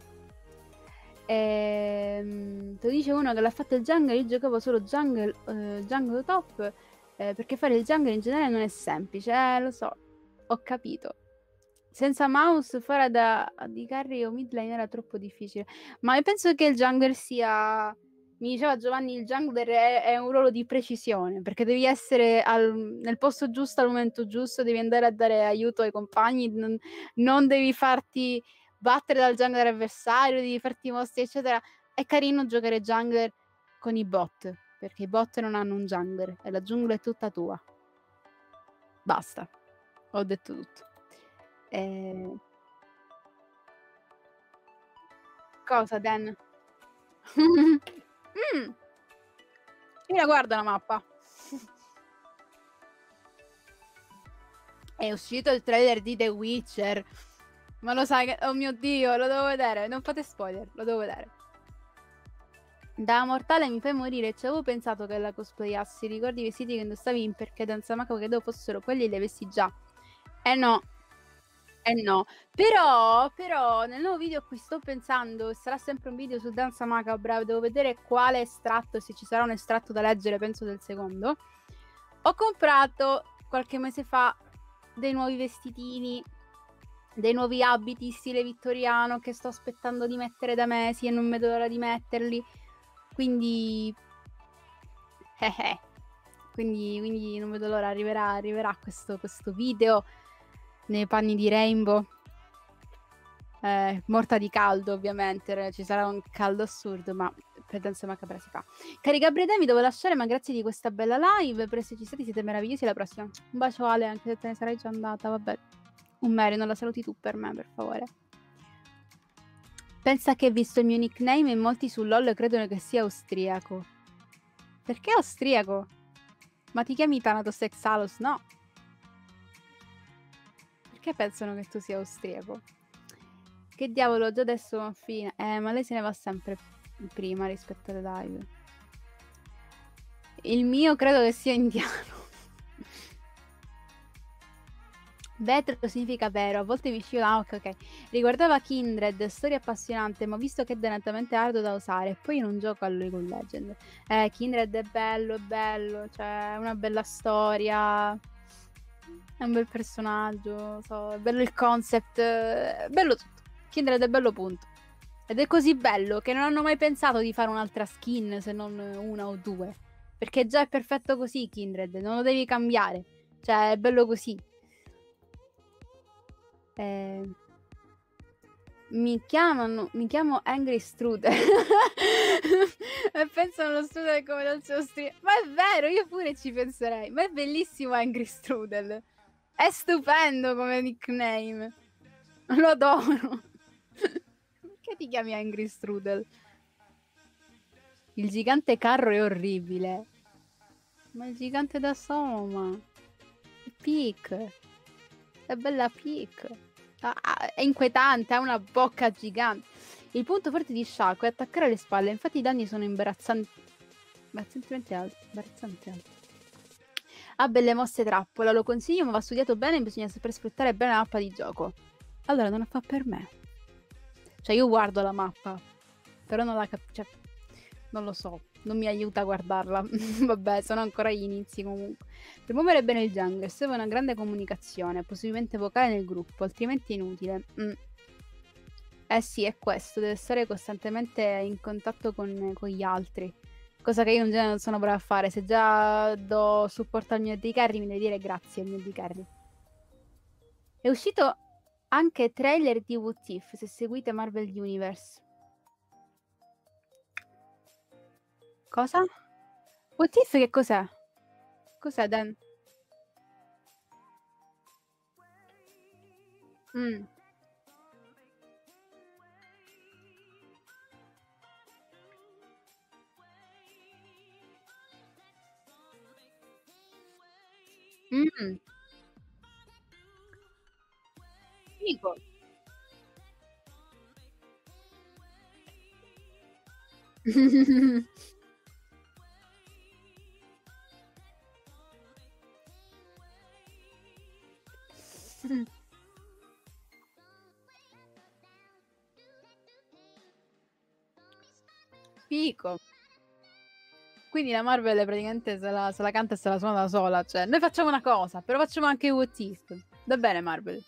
Speaker 1: Ehm, te lo dice uno che l'ha fatto il jungle, io giocavo solo jungle, uh, jungle top, eh, perché fare il jungle in generale non è semplice, eh, lo so, ho capito. Senza mouse fare da di carry o mid lane era troppo difficile, ma io penso che il jungle sia... Mi diceva Giovanni, il jungler è, è un ruolo di precisione, perché devi essere al, nel posto giusto al momento giusto, devi andare a dare aiuto ai compagni, non, non devi farti battere dal jungler avversario, devi farti mostri, eccetera. È carino giocare jungler con i bot, perché i bot non hanno un jungler e la giungla è tutta tua. Basta, ho detto tutto. E... Cosa, Dan? mm. Io la guardo la mappa. È uscito il trailer di The Witcher. Ma lo sai che... Oh mio Dio, lo devo vedere. Non fate spoiler, lo devo vedere. Da mortale mi fai morire. Ci avevo pensato che la cosplayassi. Ricordi i vestiti che indossavi in Perché Danzamaco che dopo fossero quelli li avessi già. Eh no. Eh no. Però, però, nel nuovo video a cui sto pensando, sarà sempre un video su Danza Macabra, devo vedere quale estratto, se ci sarà un estratto da leggere, penso del secondo. Ho comprato qualche mese fa dei nuovi vestitini, dei nuovi abiti stile vittoriano che sto aspettando di mettere da mesi e non vedo l'ora di metterli. Quindi... Eh eh. Quindi, quindi non vedo l'ora, arriverà, arriverà questo, questo video nei panni di Rainbow. Eh, morta di caldo, ovviamente, ci sarà un caldo assurdo, ma per Danza Macabra si fa. Cari Gabriele, mi devo lasciare, ma grazie di questa bella live, per esserci stati, siete meravigliosi. Alla prossima. Un bacio Ale, anche se te ne sarai già andata, vabbè. Un Mary, non la saluti tu per me, per favore. Pensa che visto il mio nickname e molti su LOL credono che sia austriaco. Perché austriaco? Ma ti chiami Thanatos Exalus? No. Perché pensano che tu sia austriaco? Che diavolo, già adesso fine. Eh, ma lei se ne va sempre prima rispetto alle live. Il mio credo che sia indiano. Vetro significa vero, a volte mi scivola. Ah, ok, ok. Riguardava Kindred, storia appassionante, ma visto che è dannatamente arduo da usare, poi non gioco a League of Legends. Eh, Kindred è bello, è bello, cioè è una bella storia, è un bel personaggio, so, è bello il concept, è bello tutto. Kindred è bello, punto. Ed è così bello che non hanno mai pensato di fare un'altra skin se non una o due. Perché già è perfetto così, Kindred, non lo devi cambiare. Cioè, è bello così. Eh, mi chiamano, mi chiamo Angry Strudel. E pensano allo strudel come dolce austriaco. Ma è vero, io pure ci penserei. Ma è bellissimo Angry Strudel. È stupendo come nickname. Lo adoro. Perché ti chiami Angry Strudel? Il gigante carro è orribile. Ma il gigante da Soma. Peak. È bella Peak. Ah, è inquietante, ha una bocca gigante. Il punto forte di Shaco è attaccare le spalle, infatti i danni sono imbarazzanti. Imbarazzantemente alti. Imbarazzanti alti. Ha belle mosse trappola, lo consiglio, ma va studiato bene e bisogna saper sfruttare bene la mappa di gioco. Allora non la fa per me. Cioè io guardo la mappa, però non la capisco. Cioè, non lo so, non mi aiuta a guardarla. Vabbè, sono ancora agli inizi comunque. Per muovere bene il jungler serve una grande comunicazione, possibilmente vocale nel gruppo, altrimenti è inutile. Mm. Eh sì, è questo, deve stare costantemente in contatto con, con gli altri. Cosa che io in genere non sono brava a fare. Se già do supporto al mio A D carry, mi devi dire grazie al mio A D carry. È uscito anche trailer di What If, se seguite Marvel Universe. Cosa? What If che cos'è? Cos'è, Dan? Mm. Mm. Figo. Fico. Quindi la Marvel praticamente se la, se la canta e se la suona da sola. Cioè, noi facciamo una cosa, però facciamo anche What If. Va bene, Marvel.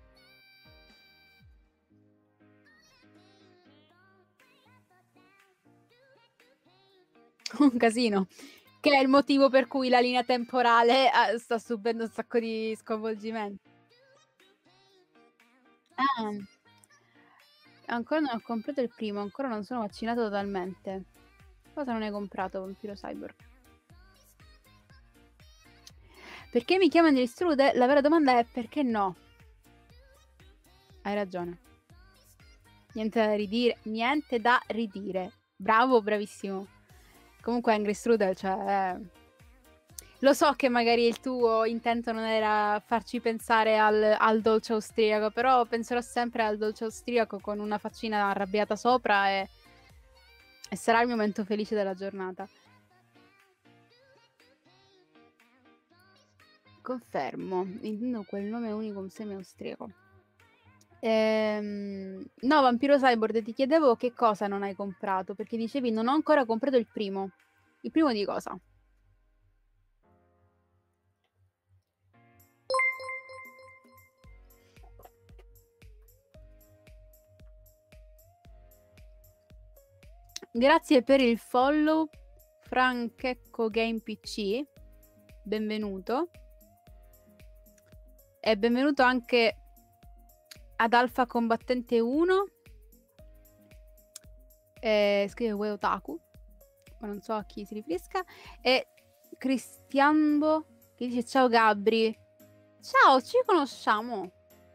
Speaker 1: Un casino. Che è il motivo per cui la linea temporale eh, sta subendo un sacco di sconvolgimenti. Ah. Ancora non ho comprato il primo, ancora non sono vaccinato totalmente. Cosa non hai comprato, Vampiro Cyborg? Perché mi chiamano di Strude? La vera domanda è perché no? Hai ragione. Niente da ridire, niente da ridire. Bravo, bravissimo. Comunque Angry Strudel, cioè... Eh... Lo so che magari il tuo intento non era farci pensare al, al dolce austriaco, però penserò sempre al dolce austriaco con una faccina arrabbiata sopra e, e sarà il momento felice della giornata. Confermo, intendo quel nome unico un semi-austriaco. Ehm, no, Vampiro Cyborg, ti chiedevo che cosa non hai comprato, perché dicevi non ho ancora comprato il primo. Il primo di cosa? Grazie per il follow, Franchecco Game P C. Benvenuto. E benvenuto anche ad Alfa Combattente uno. Eh, scrive Ue Otaku, ma non so a chi si riferisca. E Cristiambo che dice ciao Gabri. Ciao, ci conosciamo.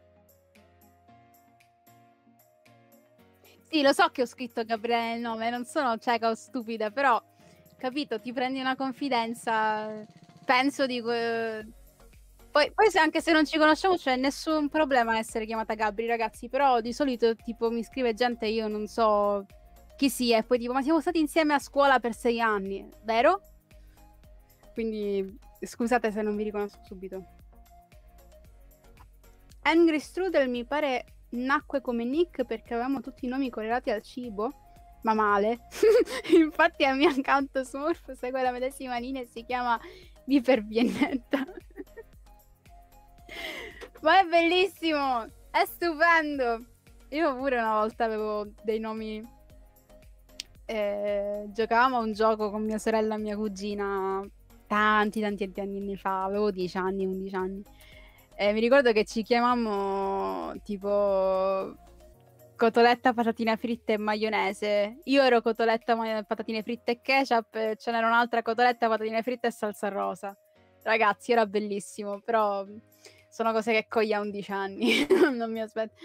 Speaker 1: Sì, lo so che ho scritto Gabriele nel nome, non sono cieca o stupida, però, capito, ti prendi una confidenza, penso di... que- Poi, poi se, anche se non ci conosciamo c'è nessun problema a essere chiamata Gabri, ragazzi, però di solito tipo mi scrive gente, io non so chi sia, e poi tipo, ma siamo stati insieme a scuola per sei anni, vero? Quindi scusate se non vi riconosco subito. Angry Strudel mi pare nacque come nick perché avevamo tutti i nomi correlati al cibo, ma male. Infatti al mio account Smurf segue la medesima linea e si chiama Viper Biennetta. Ma è bellissimo, è stupendo. Io pure una volta avevo dei nomi eh, giocavamo a un gioco con mia sorella e mia cugina tanti tanti tanti anni fa, avevo dieci anni, undici anni. E mi ricordo che ci chiamammo tipo cotoletta, patatine fritte e maionese. Io ero cotoletta, ma- patatine fritte e ketchup, e ce n'era un'altra cotoletta, patatine fritte e salsa rosa. Ragazzi, era bellissimo, però sono cose che cogli a undici anni, non mi aspetto.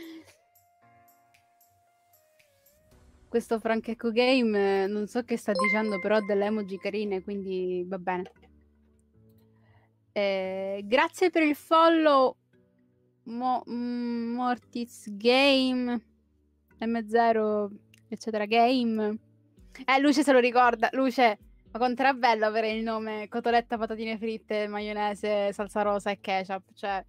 Speaker 1: Questo Francesco Game, eh, non so che sta dicendo, però ha delle emoji carine, quindi va bene. Eh, grazie per il follow, Mo- mm, Mortis Game, M zero, eccetera, Game. Eh, Luce se lo ricorda. Luce, ma quanto era bello avere il nome cotoletta, patatine fritte, maionese, salsa rosa e ketchup. Cioè,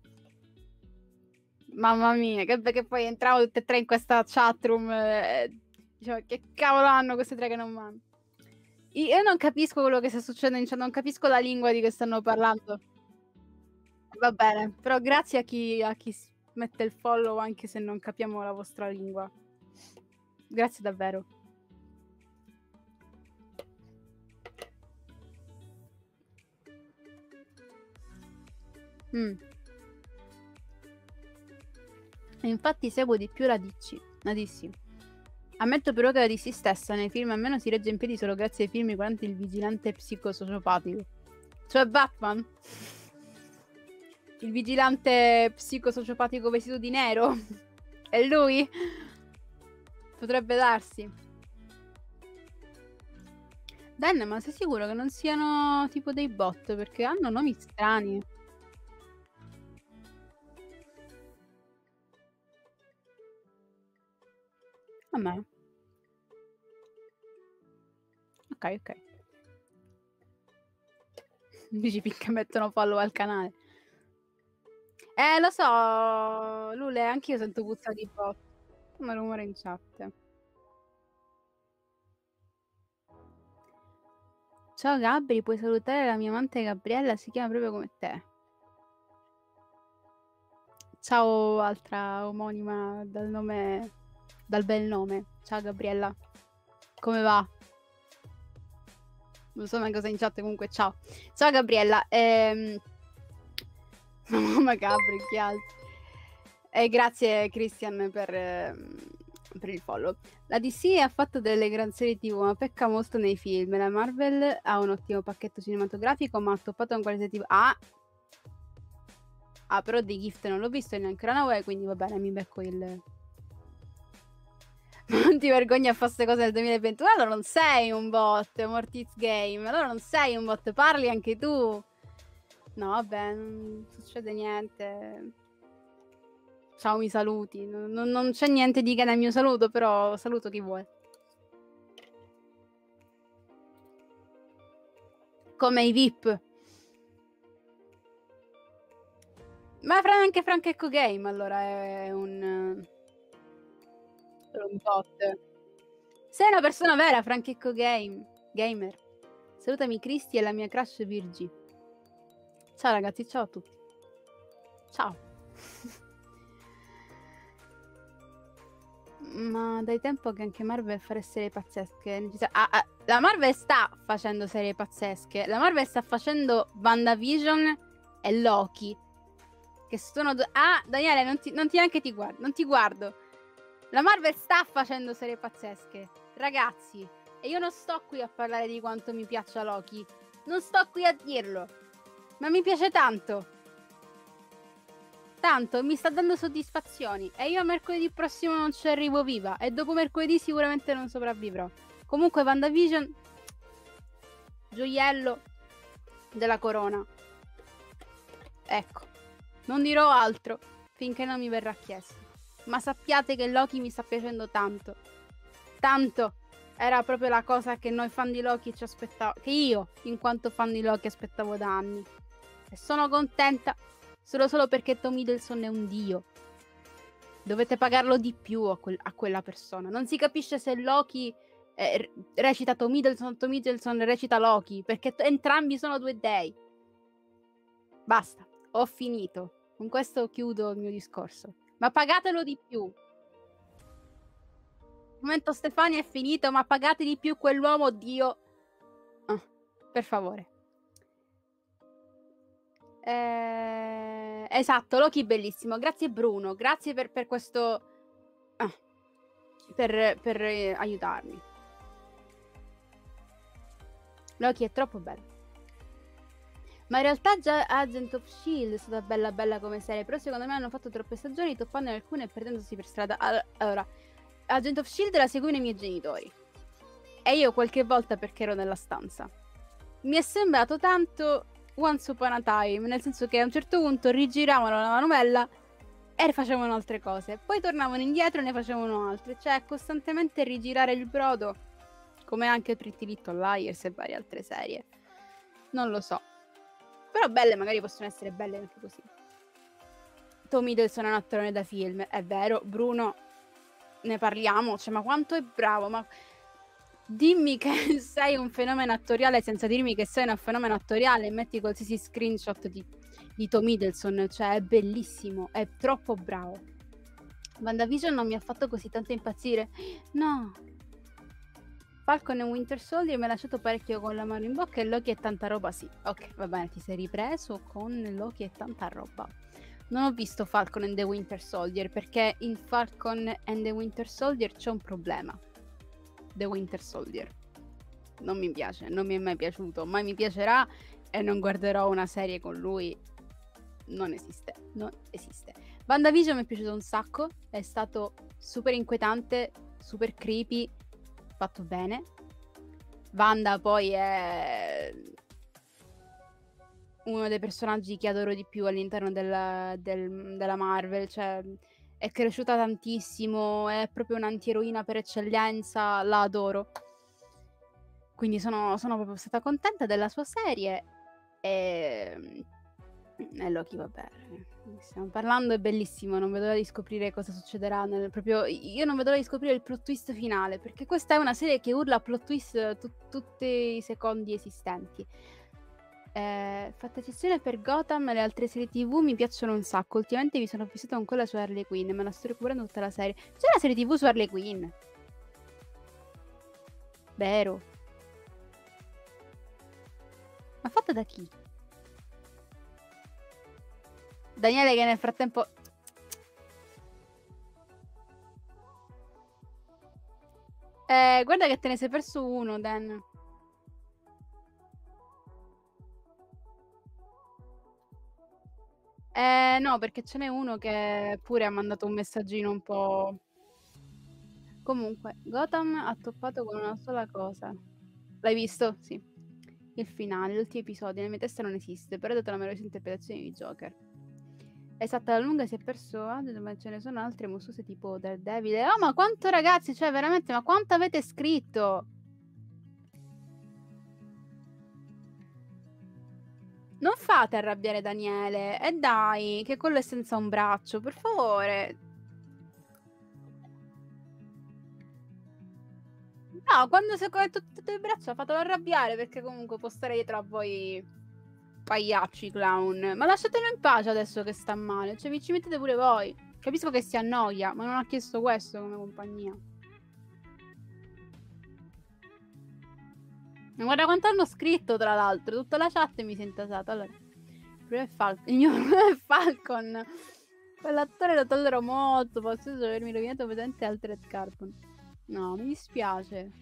Speaker 1: mamma mia, che, che poi entravamo tutte e tre in questa chatroom. Eh, dicevo, che cavolo hanno queste tre che non vanno? Io non capisco quello che sta succedendo in chat, non capisco la lingua di cui stanno parlando. Va bene, però grazie a chi, a chi mette il follow anche se non capiamo la vostra lingua. Grazie davvero. Mm. E infatti seguo di più la D C, la D C. Ammetto però che la D C stessa nei film almeno si regge in piedi solo grazie ai film riguardanti il vigilante psicosociopatico. Cioè Batman? Il vigilante psicosociopatico vestito di nero? È lui? Potrebbe darsi. Dan, ma sei sicuro che non siano tipo dei bot? Perché hanno nomi strani. A me. Ok, ok. Dici finché mettono follow al canale. Eh, lo so, Lule, anch'io sento puzza di bot. Un rumore in chat. Ciao Gabri, puoi salutare la mia amante Gabriella, si chiama proprio come te. Ciao, altra omonima dal nome, dal bel nome. Ciao Gabriella. Come va? Non so mai cosa in chat, comunque ciao. Ciao Gabriella. Ehm... Mamma Gabri, chi altro? E grazie Christian per, ehm, per il follow. La D C ha fatto delle gran serie T V, ma pecca molto nei film. La Marvel ha un ottimo pacchetto cinematografico, ma ha toppato con quale serie T V. Ah! Ah, però di Gift non l'ho visto e neanche Runaway, quindi va bene, mi becco il... Non ti vergogni a fare queste cose nel duemilaventuno? Allora non sei un bot, Mortiz Game. Allora non sei un bot, parli anche tu. No, vabbè, non succede niente. Ciao, mi saluti. Non, non- non c'è niente di che nel mio saluto, però saluto chi vuole. Come i V I P. Ma fra- anche Francesco Game, allora, è un... è un bot. Sei una persona vera, Francesco Game. Gamer. Salutami Cristi e la mia crush Virgi. Ciao ragazzi, ciao a tutti. Ciao. Ma dai tempo che anche Marvel fa serie pazzesche. Ah, ah, la Marvel sta facendo serie pazzesche. La Marvel sta facendo WandaVision e Loki. Che sono due... Ah, Daniele, non ti, non ti neanche ti guardo. Non ti guardo. La Marvel sta facendo serie pazzesche. Ragazzi. E io non sto qui a parlare di quanto mi piaccia Loki. Non sto qui a dirlo. Ma mi piace tanto. Tanto mi sta dando soddisfazioni e io mercoledì prossimo non ci arrivo viva e dopo mercoledì sicuramente non sopravvivrò. Comunque WandaVision, gioiello della corona. Ecco, non dirò altro finché non mi verrà chiesto. Ma sappiate che Loki mi sta piacendo tanto. Tanto. Era proprio la cosa che noi fan di Loki ci aspettavamo. Che io, in quanto fan di Loki, aspettavo da anni. E sono contenta. Solo solo perché Tom Hiddleston è un dio. Dovete pagarlo di più a, quel, a quella persona. Non si capisce se Loki eh, recita Tom Hiddleston, Tom Hiddleston recita Loki, perché t- entrambi sono due dei. Basta, ho finito. Con questo chiudo il mio discorso. Ma pagatelo di più. momento Stefania è finito, ma pagate di più quell'uomo, Dio. Ah, per favore. Eh, esatto, Loki bellissimo. Grazie Bruno, grazie per, per questo... Ah, per, per eh, aiutarmi. Loki è troppo bello. Ma in realtà già Agent of Shield è stata bella bella come serie, però secondo me hanno fatto troppe stagioni, toppando alcune e perdendosi per strada. Allora, Agent of Shield la seguivano i miei genitori. E io qualche volta perché ero nella stanza. Mi è sembrato tanto Once Upon a Time, nel senso che a un certo punto rigiravano la manovella e facevano altre cose. Poi tornavano indietro e ne facevano altre. Cioè, costantemente rigirare il brodo, come anche Pretty Little Liars e varie altre serie. Non lo so. Però belle magari possono essere belle anche così. Tom Hiddleston è un attore da film, è vero. Bruno, ne parliamo. Cioè, ma quanto è bravo, ma... Dimmi che sei un fenomeno attoriale senza dirmi che sei un fenomeno attoriale e metti qualsiasi screenshot di, di Tom Hiddleston. Cioè, è bellissimo, è troppo bravo. WandaVision non mi ha fatto così tanto impazzire. No. Falcon e Winter Soldier mi ha lasciato parecchio con la mano in bocca e Loki è tanta roba, sì. Ok, va bene, ti sei ripreso con Loki e tanta roba. Non ho visto Falcon and the Winter Soldier perché in Falcon and the Winter Soldier c'è un problema. The Winter Soldier non mi piace, non mi è mai piaciuto, mai mi piacerà e non guarderò una serie con lui. Non esiste, non esiste. WandaVision mi è piaciuto un sacco, è stato super inquietante, super creepy, fatto bene. Wanda poi è uno dei personaggi che adoro di più all'interno della, del, della Marvel, cioè è cresciuta tantissimo, è proprio un'antieroina per eccellenza, la adoro. Quindi sono, sono proprio stata contenta della sua serie e, e Loki, vabbè, stiamo parlando, è bellissimo, non vedo l'ora di scoprire cosa succederà nel, proprio, io non vedo l'ora di scoprire il plot twist finale, perché questa è una serie che urla plot twist tu, tutti i secondi esistenti. Eh, fatta eccezione per Gotham e le altre serie tv mi piacciono un sacco. Ultimamente mi sono fissata con quella su Harley Quinn, me la sto recuperando tutta la serie. C'è una serie tv su Harley Quinn? Vero? Ma fatta da chi? Daniele che nel frattempo... Eh, guarda che te ne sei perso uno, Dan. Eh, no, perché ce n'è uno che pure ha mandato un messaggino un po'... Comunque, Gotham ha toppato con una sola cosa. L'hai visto? Sì. Il finale, l'ultimo episodio, nella mia testa non esiste, però ho dato la meravigliosa interpretazione di Joker. Esatto, alla lunga si è perso, ah, ma ce ne sono altre mostruose tipo Daredevil. Oh, ma quanto ragazzi, cioè veramente, ma quanto avete scritto? Non fate arrabbiare Daniele, e dai, che quello è senza un braccio, per favore. No, quando si è con tutte le braccia fatelo arrabbiare, perché comunque può stare dietro a voi pagliacci, clown. Ma lasciatelo in pace adesso che sta male, cioè vi ci mettete pure voi. Capisco che si annoia, ma non ha chiesto questo come compagnia. Guarda quanto hanno scritto, tra l'altro, tutta la chat mi si è intasata. Allora, il, Fal- il mio nome è Falcon. Quell'attore lo tollero molto, posso avermi rovinato presente Altered Carbon. No, mi dispiace.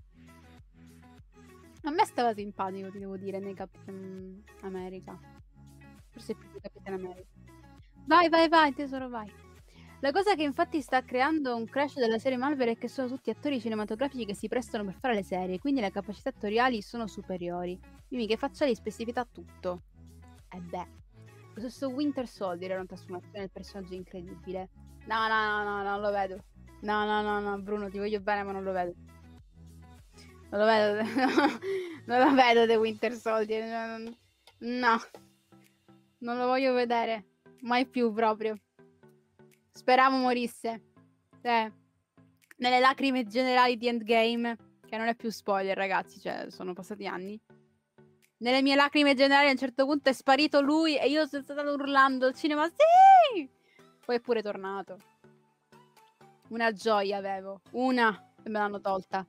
Speaker 1: A me stava simpatico, ti devo dire, nei Capitan America. Forse più di Capitan America. Vai, vai, vai, tesoro, vai. La cosa che infatti sta creando un crash della serie Marvel è che sono tutti attori cinematografici che si prestano per fare le serie, quindi le capacità attoriali sono superiori. Quindi che faccia di specificità tutto. E beh, lo stesso Winter Soldier era una trasformazione del personaggio incredibile. No, no, no, no, non lo vedo. No, no, no, no, Bruno, ti voglio bene, ma non lo vedo. Non lo vedo, non lo vedo The Winter Soldier. No, non lo voglio vedere. Mai più proprio. Speravo morisse. Eh. Nelle lacrime generali di Endgame, che non è più spoiler, ragazzi, cioè sono passati anni. Nelle mie lacrime generali a un certo punto è sparito lui e io sono stata urlando al cinema, sì! Poi è pure tornato. Una gioia avevo. Una. e me l'hanno tolta.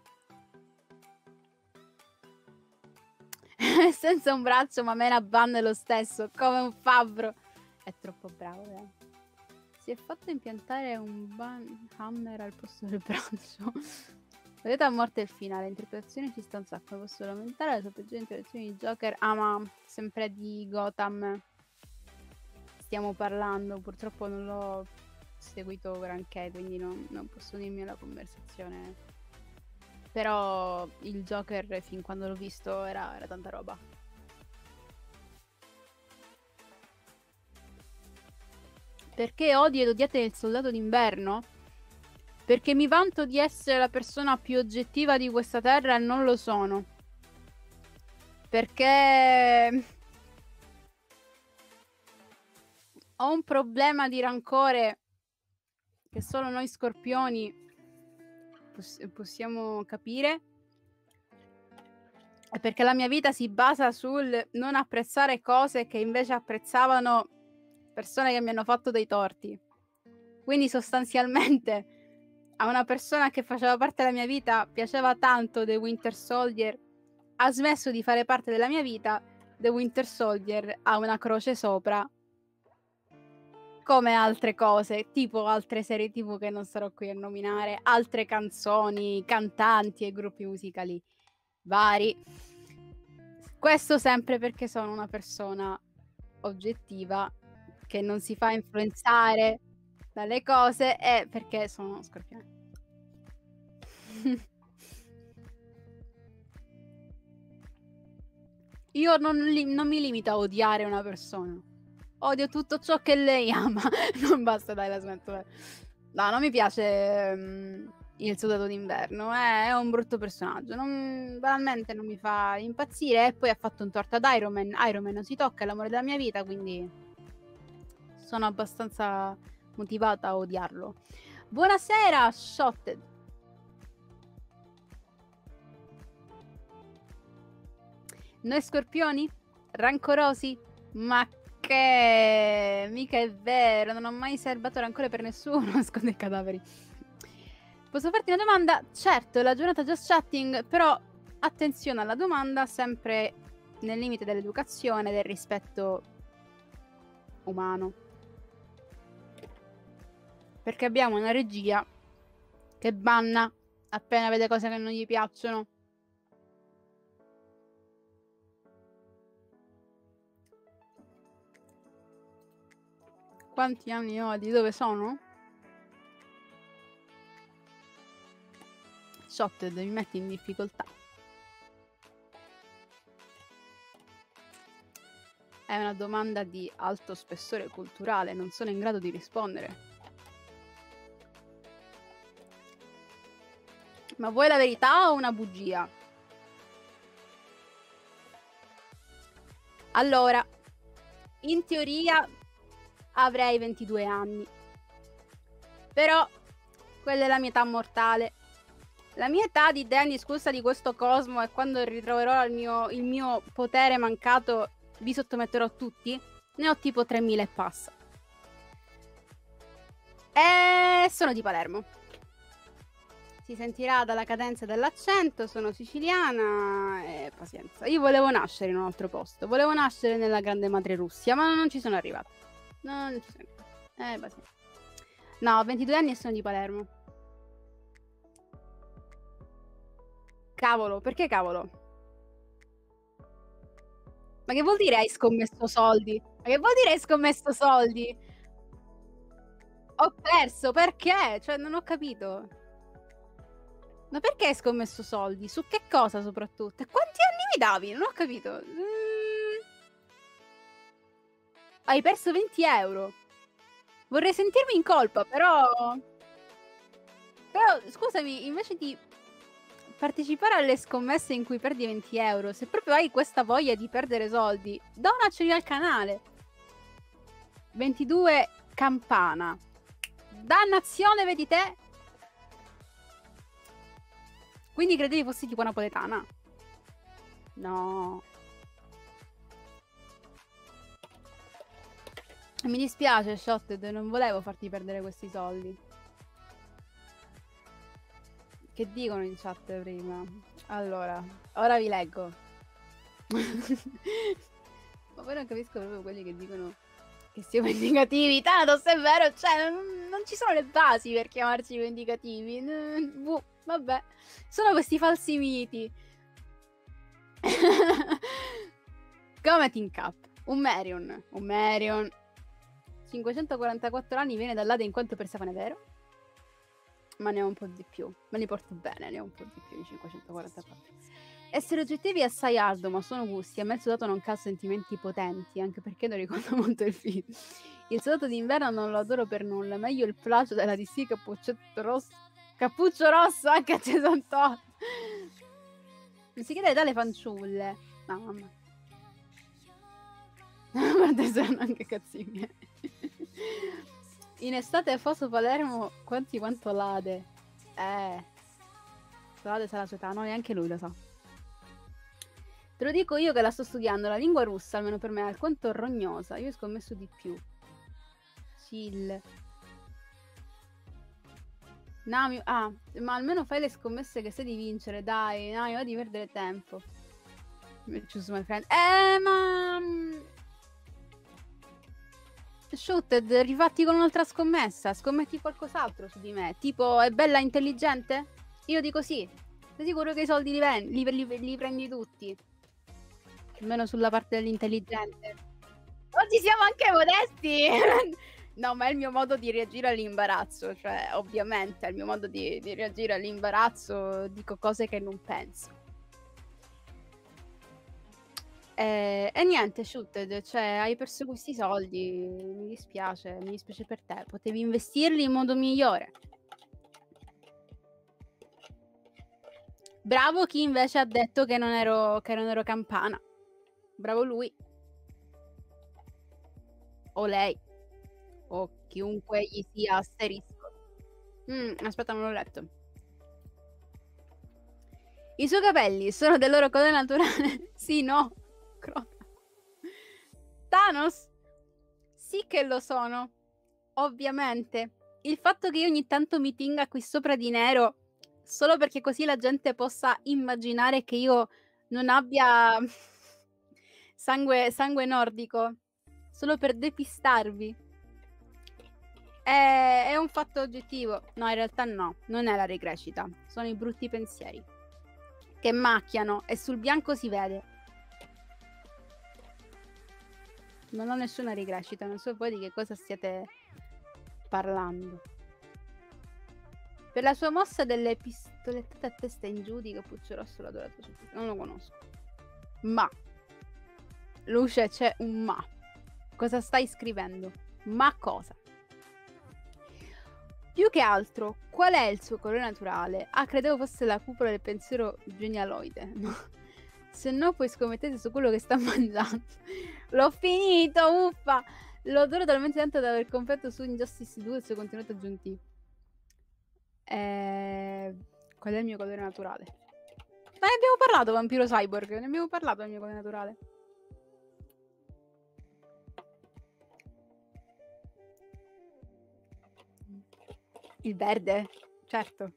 Speaker 1: Senza un braccio, ma me la ban lo stesso, come un fabbro. È troppo bravo, eh. Si è fatto impiantare un ban hammer al posto del braccio. Vedete a morte il finale, l'interpretazione ci sta un sacco, posso lamentare la sua peggiore interpretazione di Joker. Ah, ma sempre di Gotham stiamo parlando, purtroppo non l'ho seguito granché, quindi non, non posso dirmi la conversazione. Però il Joker, fin quando l'ho visto, era, era tanta roba. Perché odio ed odiate il Soldato d'Inverno? Perché mi vanto di essere la persona più oggettiva di questa terra e non lo sono. Perché ho un problema di rancore che solo noi scorpioni poss- possiamo capire. E perché la mia vita si basa sul non apprezzare cose che invece apprezzavano persone che mi hanno fatto dei torti. Quindi sostanzialmente a una persona che faceva parte della mia vita piaceva tanto The Winter Soldier, ha smesso di fare parte della mia vita, The Winter Soldier ha una croce sopra, come altre cose, tipo altre serie tv che non starò qui a nominare, altre canzoni, cantanti e gruppi musicali vari. Questo sempre perché sono una persona oggettiva che non si fa influenzare dalle cose e perché sono scorpione. Io non, li- non mi limito a odiare una persona. Odio tutto ciò che lei ama. Non basta, dai, la smetto. No, non mi piace um, il Soldato d'Inverno. Eh, è un brutto personaggio. Non, banalmente non mi fa impazzire. E poi ha fatto un torto ad Iron Man. Iron Man non si tocca, è l'amore della mia vita, quindi sono abbastanza motivata a odiarlo. Buonasera, Shotted. Noi scorpioni? Rancorosi? Ma che... mica è vero, non ho mai serbato rancore per nessuno, nascondo i cadaveri. Posso farti una domanda? Certo, la giornata just chatting, però attenzione alla domanda, sempre nel limite dell'educazione e del rispetto umano. Perché abbiamo una regia che banna appena vede cose che non gli piacciono. Quanti anni ho? Di dove sono? Shotted, mi metti in difficoltà. È una domanda di alto spessore culturale, non sono in grado di rispondere. Ma vuoi la verità o una bugia? Allora, in teoria avrei ventidue anni. Però quella è la mia età mortale. La mia età di Danny, scusa, di questo cosmo, e quando ritroverò il mio, il mio potere mancato vi sottometterò tutti, ne ho tipo tremila e passa. E sono di Palermo. Si sentirà dalla cadenza dell'accento, sono siciliana e pazienza. Io volevo nascere in un altro posto, volevo nascere nella grande madre Russia, ma non ci sono arrivata. Non ci sono arrivata. Eh, pazienza. No, ho ventidue anni e sono di Palermo. Cavolo, perché cavolo? Ma che vuol dire hai scommesso soldi? Ma che vuol dire hai scommesso soldi? Ho perso, perché? Cioè, non ho capito. Ma perché hai scommesso soldi? Su che cosa soprattutto? E quanti anni mi davi? Non ho capito. Mm. Hai perso venti euro. Vorrei sentirmi in colpa, però... Però, scusami, invece di partecipare alle scommesse in cui perdi venti euro, se proprio hai questa voglia di perdere soldi, donaceli al canale. ventidue campana. Dannazione, vedi te? Quindi credevi fossi tipo napoletana? No. Mi dispiace, Shotted, non volevo farti perdere questi soldi. Che dicono in chat prima? Allora, ora vi leggo. Ma poi non capisco proprio quelli che dicono che siamo vendicativi. Thanatos, è vero, cioè non, non ci sono le basi per chiamarci vendicativi. Buh, vabbè, sono questi falsi miti. Come Team Cup, un Marion, un Marion. cinquecentoquarantaquattro anni, viene dall'Ade in quanto Persefone, vero? Ma ne ho un po' di più. Me li porto bene, ne ho un po' di più di cinquecentoquarantaquattro. Essere oggettivi è assai arduo, ma sono gusti. A me il soldato non causa sentimenti potenti, anche perché non ricordo molto il film. Il soldato d'inverno non lo adoro per nulla. Meglio il plagio della D C Cappuccetto Rosso. Cappuccio Rosso anche a sessantotto. Non si chiede dalle fanciulle. No, mamma. Guarda, sono anche cazzi miei. In estate Fosso Palermo, quanti quanto Lade. Eh. Lade sarà la sua età, no, neanche lui lo sa. Te lo dico io che la sto studiando, la lingua russa, almeno per me, è alquanto rognosa. Io ho scommesso di più. Chill. Nami, ah, ma almeno fai le scommesse che sai di vincere, dai. Nami, va di perdere tempo. Choose my friend. Eh, ma... Shooted, rifatti con un'altra scommessa. Scommetti qualcos'altro su di me. Tipo, è bella intelligente? Io dico sì. Sei sicuro che i soldi li, li, li, li prendi tutti? Almeno sulla parte dell'intelligente. Oggi siamo anche modesti! No, ma è il mio modo di reagire all'imbarazzo. Cioè, ovviamente, è il mio modo di, di reagire all'imbarazzo. Dico cose che non penso. E, e niente, Shooted, cioè hai perso questi soldi, mi dispiace, mi dispiace per te, potevi investirli in modo migliore. Bravo chi invece ha detto che non ero, che non ero campana. Bravo lui. O lei. O chiunque gli sia asterisco. Mm, aspetta, non l'ho letto. I suoi capelli sono del loro colore naturale? Sì, no. Crota. Thanos? Sì che lo sono. Ovviamente. Il fatto che io ogni tanto mi tinga qui sopra di nero solo perché così la gente possa immaginare che io non abbia sangue, sangue nordico, solo per depistarvi. È, è un fatto oggettivo. No, in realtà no, non è la recrescita. Sono i brutti pensieri che macchiano e sul bianco si vede. Non ho nessuna ricrescita, non so poi di che cosa stiate parlando. Per la sua mossa delle pistolettate a testa in giù di Cappuccio Rosso l'ho adorato su tutti. Non lo conosco. Ma. Luce, c'è un ma. Cosa stai scrivendo? Ma cosa? Più che altro, qual è il suo colore naturale? Ah, credevo fosse la cupola del pensiero genialoide. No. Se no, poi scommettete su quello che sta mangiando. L'ho finito, uffa! Lo adoro talmente tanto da aver compiato su Injustice due il suo contenuto aggiuntivo. Eh... Qual è il mio colore naturale? Ma ne abbiamo parlato, Vampiro Cyborg. Ne abbiamo parlato del mio colore naturale. Il verde? Certo.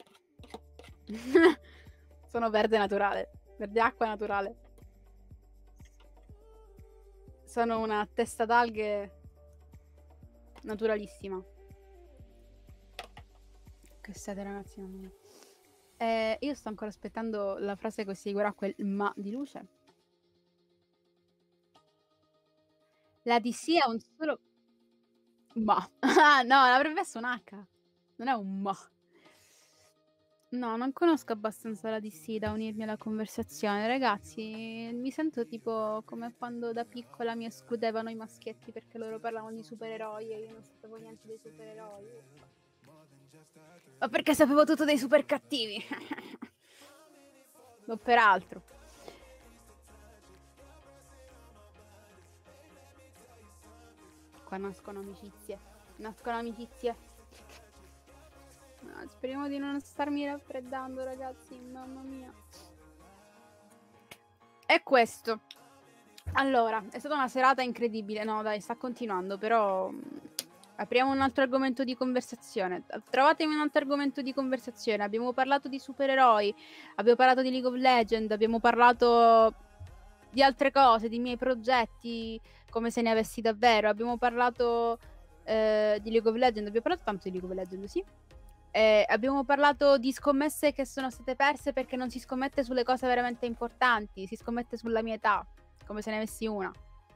Speaker 1: Sono verde naturale. Verde acqua naturale. Sono una testa d'alghe naturalissima. Che siete ragazzi, mamma mia. Eh, io sto ancora aspettando la frase che seguirà quel ma di luce. La D C è un solo ma. Ah, no, l'avrebbe messo un H. Non è un ma. No, non conosco abbastanza la D C da unirmi alla conversazione. Ragazzi, mi sento tipo come quando da piccola mi escludevano i maschietti perché loro parlavano di supereroi e io non sapevo niente dei supereroi. Ma perché sapevo tutto dei super cattivi. O peraltro. Qua nascono amicizie. Nascono amicizie. No, speriamo di non starmi raffreddando, ragazzi. Mamma mia. È questo. Allora, è stata una serata incredibile. No, dai, sta continuando, però... Apriamo un altro argomento di conversazione. Trovatemi un altro argomento di conversazione. Abbiamo parlato di supereroi, abbiamo parlato di League of Legends, abbiamo parlato di altre cose, di miei progetti, come se ne avessi davvero. Abbiamo parlato eh, di League of Legends, abbiamo parlato tanto di League of Legends, sì. Eh, abbiamo parlato di scommesse che sono state perse perché non si scommette sulle cose veramente importanti, si scommette sulla mia età, come se ne avessi una.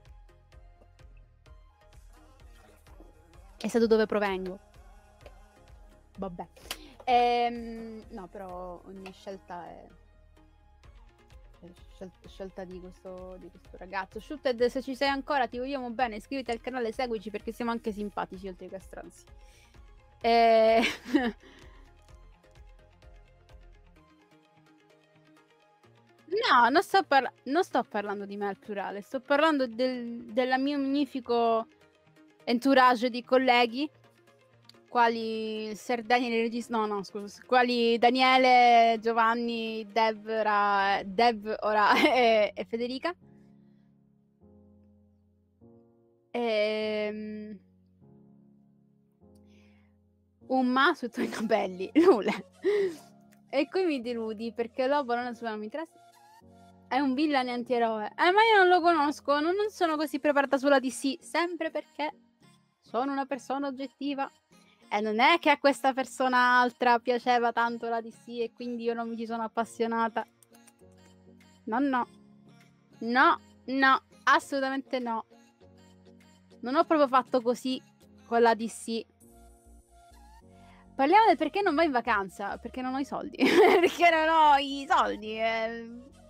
Speaker 1: E sa da dove provengo. Vabbè. Ehm, no, però ogni scelta è... Scelta, scelta di, questo, di questo ragazzo. Shooted, se ci sei ancora ti vogliamo bene, iscriviti al canale, seguici perché siamo anche simpatici oltre che stronzi. E... no, non sto, parla non sto parlando di me al plurale, sto parlando del, del mio magnifico entourage di colleghi, quali Ser Daniele regista, no no scusa, quali Daniele, Giovanni, Dev, ora, Dev, ora e, e Federica. Ehm... Un ma sui tuoi capelli, Lule. E qui mi deludi perché dopo non so, mi interessa. È un villain antieroe. Eh, ma io non lo conosco, non, non sono così preparata sulla D C, sempre perché sono una persona oggettiva. E non è che a questa persona altra piaceva tanto la D C e quindi io non mi ci sono appassionata. No, no. No, no, assolutamente no. Non ho proprio fatto così con la D C. Parliamo del perché non vai in vacanza. Perché non ho i soldi. Perché non ho i soldi. Eh.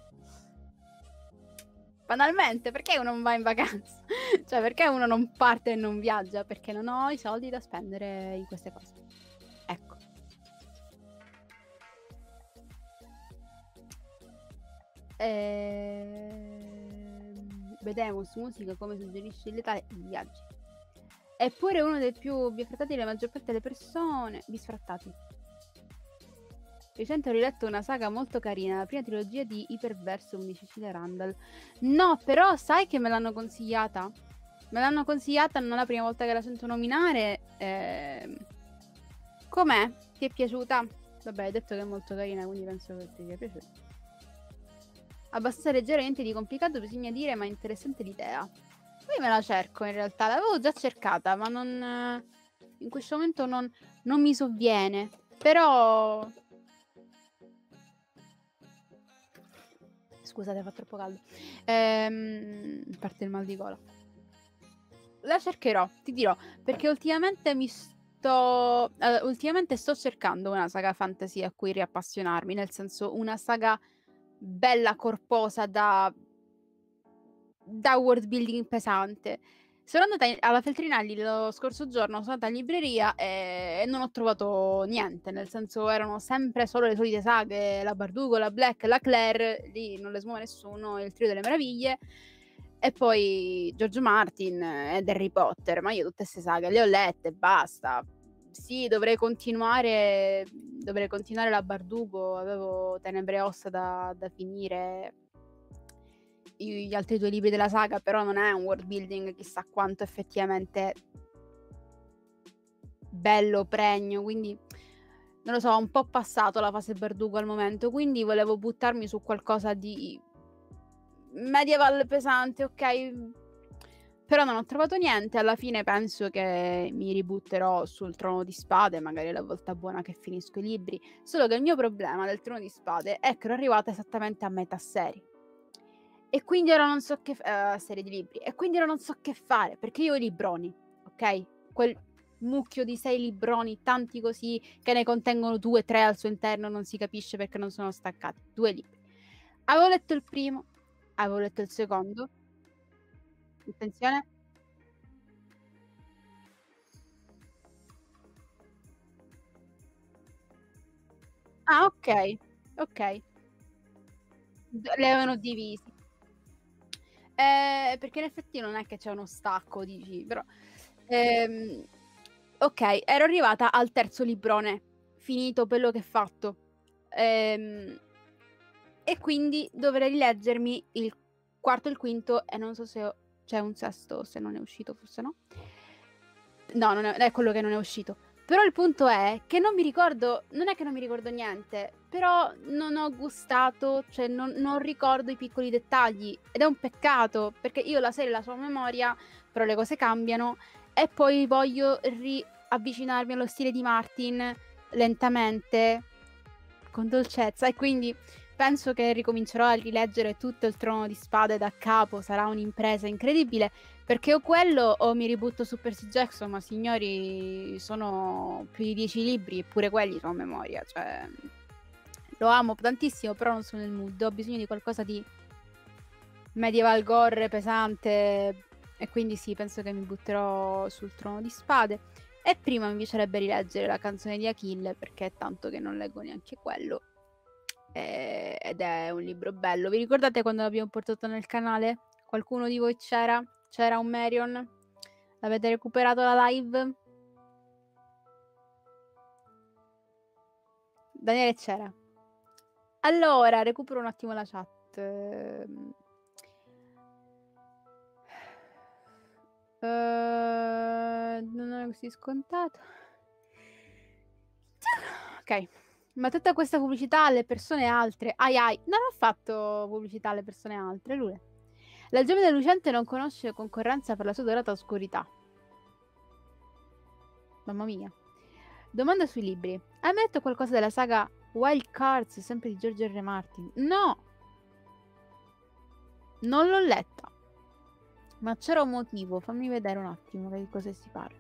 Speaker 1: Banalmente, perché uno non va in vacanza? Cioè, perché uno non parte e non viaggia? Perché non ho i soldi da spendere in queste cose. Ecco. Ehm... Vedemus, musica come suggerisce il letale i viaggi. Eppure uno dei più biafrattati della maggior parte delle persone. Bisfrattati. Recente ho riletto una saga molto carina, la prima trilogia di Iperversum di Cecilia Randall. No, però sai che me l'hanno consigliata? Me l'hanno consigliata, non è la prima volta che la sento nominare. Eh... Com'è? Ti è piaciuta? Vabbè, hai detto che è molto carina, quindi penso che ti sia piaciuta. Abbastanza leggermente di complicato, bisogna dire, ma interessante l'idea. Poi me la cerco in realtà, l'avevo già cercata, ma non... in questo momento non, non mi sovviene. Però... Scusate, fa troppo caldo. Ehm, parte il mal di gola. La cercherò, ti dirò, perché ultimamente mi sto... Uh, ultimamente sto cercando una saga fantasy a cui riappassionarmi, nel senso una saga bella, corposa, da... da world building pesante. Sono andata in... alla Feltrinelli lo scorso giorno, sono andata in libreria e... e non ho trovato niente, nel senso erano sempre solo le solite saghe, la Bardugo, la Black, la Claire, lì non le smuove nessuno, il Trio delle Meraviglie, e poi George Martin ed Harry Potter, ma io tutte queste saghe le ho lette, basta. Sì, dovrei continuare, dovrei continuare la Bardugo, avevo Tenebre e Ossa da, da finire, gli altri due libri della saga, però non è un world building chissà quanto effettivamente bello, pregno, quindi non lo so, ho un po' passato la fase Bardugo al momento, quindi volevo buttarmi su qualcosa di medieval pesante, ok? Però non ho trovato niente, alla fine penso che mi ributterò sul Trono di Spade, magari la volta buona che finisco i libri, solo che il mio problema del Trono di Spade è che ero arrivata esattamente a metà serie. E quindi ora non so che uh, serie di libri. E quindi ora non so che fare. Perché io ho i libroni, ok? Quel mucchio di sei libroni, tanti così, che ne contengono due, tre al suo interno, non si capisce perché non sono staccati. Due libri. Avevo letto il primo, avevo letto il secondo. Attenzione. Ah, ok. Ok. Le avevano divisi. Eh, perché in effetti non è che c'è uno stacco, dici, però... Ehm, ok, ero arrivata al terzo librone, finito quello che ho fatto. Ehm, e quindi dovrei rileggermi il quarto e il quinto, e non so se c'è un sesto, se non è uscito, forse no. No, non è, è quello che non è uscito. Però il punto è che non mi ricordo, non è che non mi ricordo niente, però non ho gustato, cioè non, non ricordo i piccoli dettagli. Ed è un peccato, perché io la serie la so a memoria, però le cose cambiano, e poi voglio riavvicinarmi allo stile di Martin lentamente, con dolcezza, e quindi penso che ricomincerò a rileggere tutto il Trono di Spade da capo, sarà un'impresa incredibile, perché o quello o mi ributto su Percy Jackson, ma signori, sono più di dieci libri, eppure quelli sono a memoria, cioè lo amo tantissimo, però non sono nel mood, ho bisogno di qualcosa di medieval gore pesante, e quindi sì, penso che mi butterò sul Trono di Spade. E prima mi piacerebbe rileggere La canzone di Achille, perché è tanto che non leggo neanche quello. E... ed è un libro bello. Vi ricordate quando l'abbiamo portato nel canale? Qualcuno di voi c'era? C'era un Marion? L'avete recuperato la live? Daniele c'era. Allora, recupero un attimo la chat. Uh, non è così scontato. Ok, ma tutta questa pubblicità alle persone altre. Ai ai, non ho fatto pubblicità alle persone altre, lui. La giovane lucente non conosce concorrenza per la sua dorata oscurità. Mamma mia. Domanda sui libri. Hai mai letto qualcosa della saga Wild Cards, sempre di George R. R. Martin? No! Non l'ho letta. Ma c'era un motivo, fammi vedere un attimo di cosa si parla.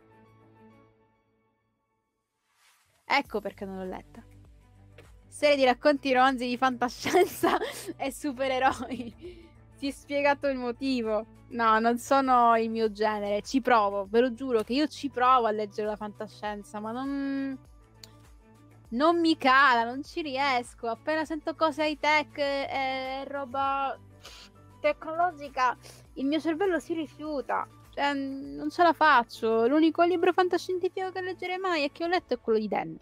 Speaker 1: Ecco perché non l'ho letta. Serie di racconti romanzi di fantascienza e supereroi. Si è spiegato il motivo. No, non sono il mio genere. Ci provo, ve lo giuro che io ci provo a leggere la fantascienza, ma non... non mi cala, non ci riesco. Appena sento cose high tech e roba tecnologica, il mio cervello si rifiuta. Cioè, non ce la faccio. L'unico libro fantascientifico che leggerei mai e che ho letto è quello di Dan.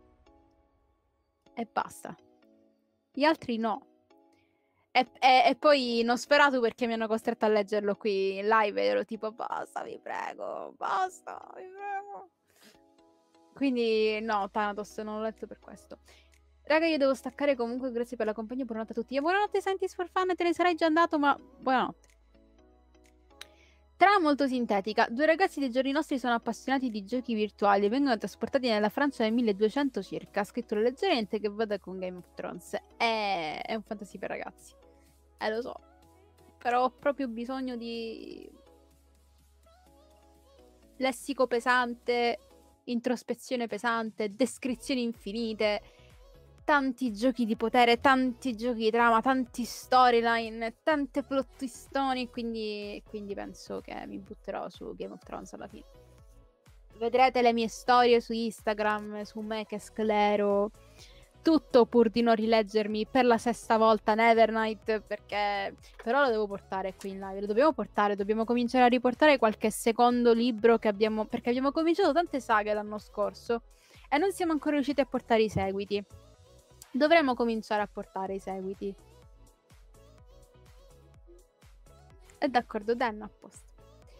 Speaker 1: E basta. Gli altri no. E, e, e poi non sperato perché mi hanno costretto a leggerlo qui in live ed ero tipo basta, vi prego, basta, vi prego. Quindi no, Thanatos non l'ho letto per questo. Raga, io devo staccare comunque, grazie per la compagnia, buonanotte a tutti. E buonanotte Scientist for Fun, te ne sarai già andato, ma buonanotte. Trama molto sintetica. Due ragazzi dei giorni nostri sono appassionati di giochi virtuali e vengono trasportati nella Francia del milleduecento circa. Scritto leggermente che vada con Game of Thrones. È, è un fantasy per ragazzi. Eh, lo so. Però ho proprio bisogno di lessico pesante, introspezione pesante, descrizioni infinite, tanti giochi di potere, tanti giochi di trama, tanti storyline, tante plot twistoni, quindi, quindi penso che mi butterò su Game of Thrones alla fine. Vedrete le mie storie su Instagram, su me che sclero, tutto pur di non rileggermi per la sesta volta Nevernight, perché però lo devo portare qui in live, lo dobbiamo portare, dobbiamo cominciare a riportare qualche secondo libro che abbiamo, perché abbiamo cominciato tante saghe l'anno scorso e non siamo ancora riusciti a portare i seguiti. Dovremmo cominciare a portare i seguiti. È d'accordo, Dan, a posto.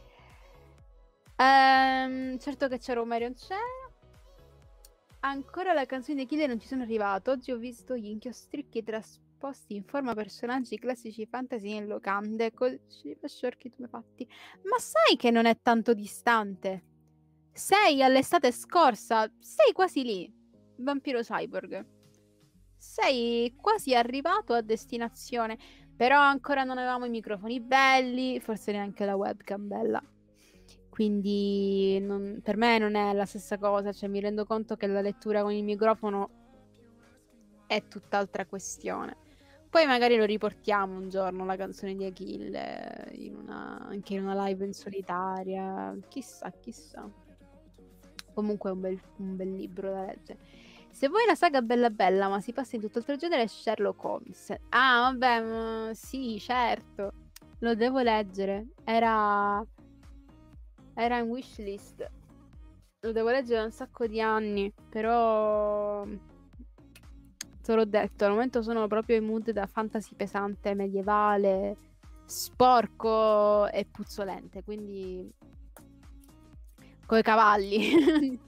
Speaker 1: Ehm, certo che c'era un Marion c'era. Ancora la canzone di Killer non ci sono arrivato. Oggi ho visto gli inchiostricchi trasposti in forma personaggi classici fantasy in locande. Così sciorchi come fatti. Ma sai che non è tanto distante? Sei all'estate scorsa. Sei quasi lì. Vampiro Cyborg. Sei quasi arrivato a destinazione, però ancora non avevamo i microfoni belli, forse neanche la webcam bella, quindi non, per me non è la stessa cosa, cioè mi rendo conto che la lettura con il microfono è tutt'altra questione. Poi magari lo riportiamo un giorno, la canzone di Achille, in una, anche in una live in solitaria, chissà, chissà. Comunque è un bel, un bel libro da leggere. Se vuoi la saga bella bella, ma si passa in tutt'altro genere, è Sherlock Holmes. Ah, vabbè, ma sì, certo. Lo devo leggere. Era... Era in wishlist. Lo devo leggere da un sacco di anni, però... Te l'ho detto, al momento sono proprio in mood da fantasy pesante, medievale, sporco e puzzolente, quindi... Coi cavalli.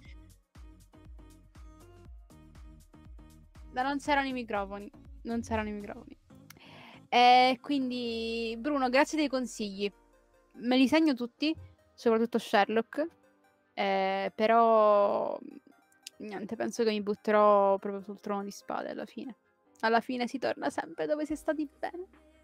Speaker 1: Ma non c'erano i microfoni. Non c'erano i microfoni. E quindi, Bruno, grazie dei consigli. Me li segno tutti, soprattutto Sherlock. Eh, però, niente, penso che mi butterò proprio sul trono di spade alla fine. Alla fine si torna sempre dove si è stati bene.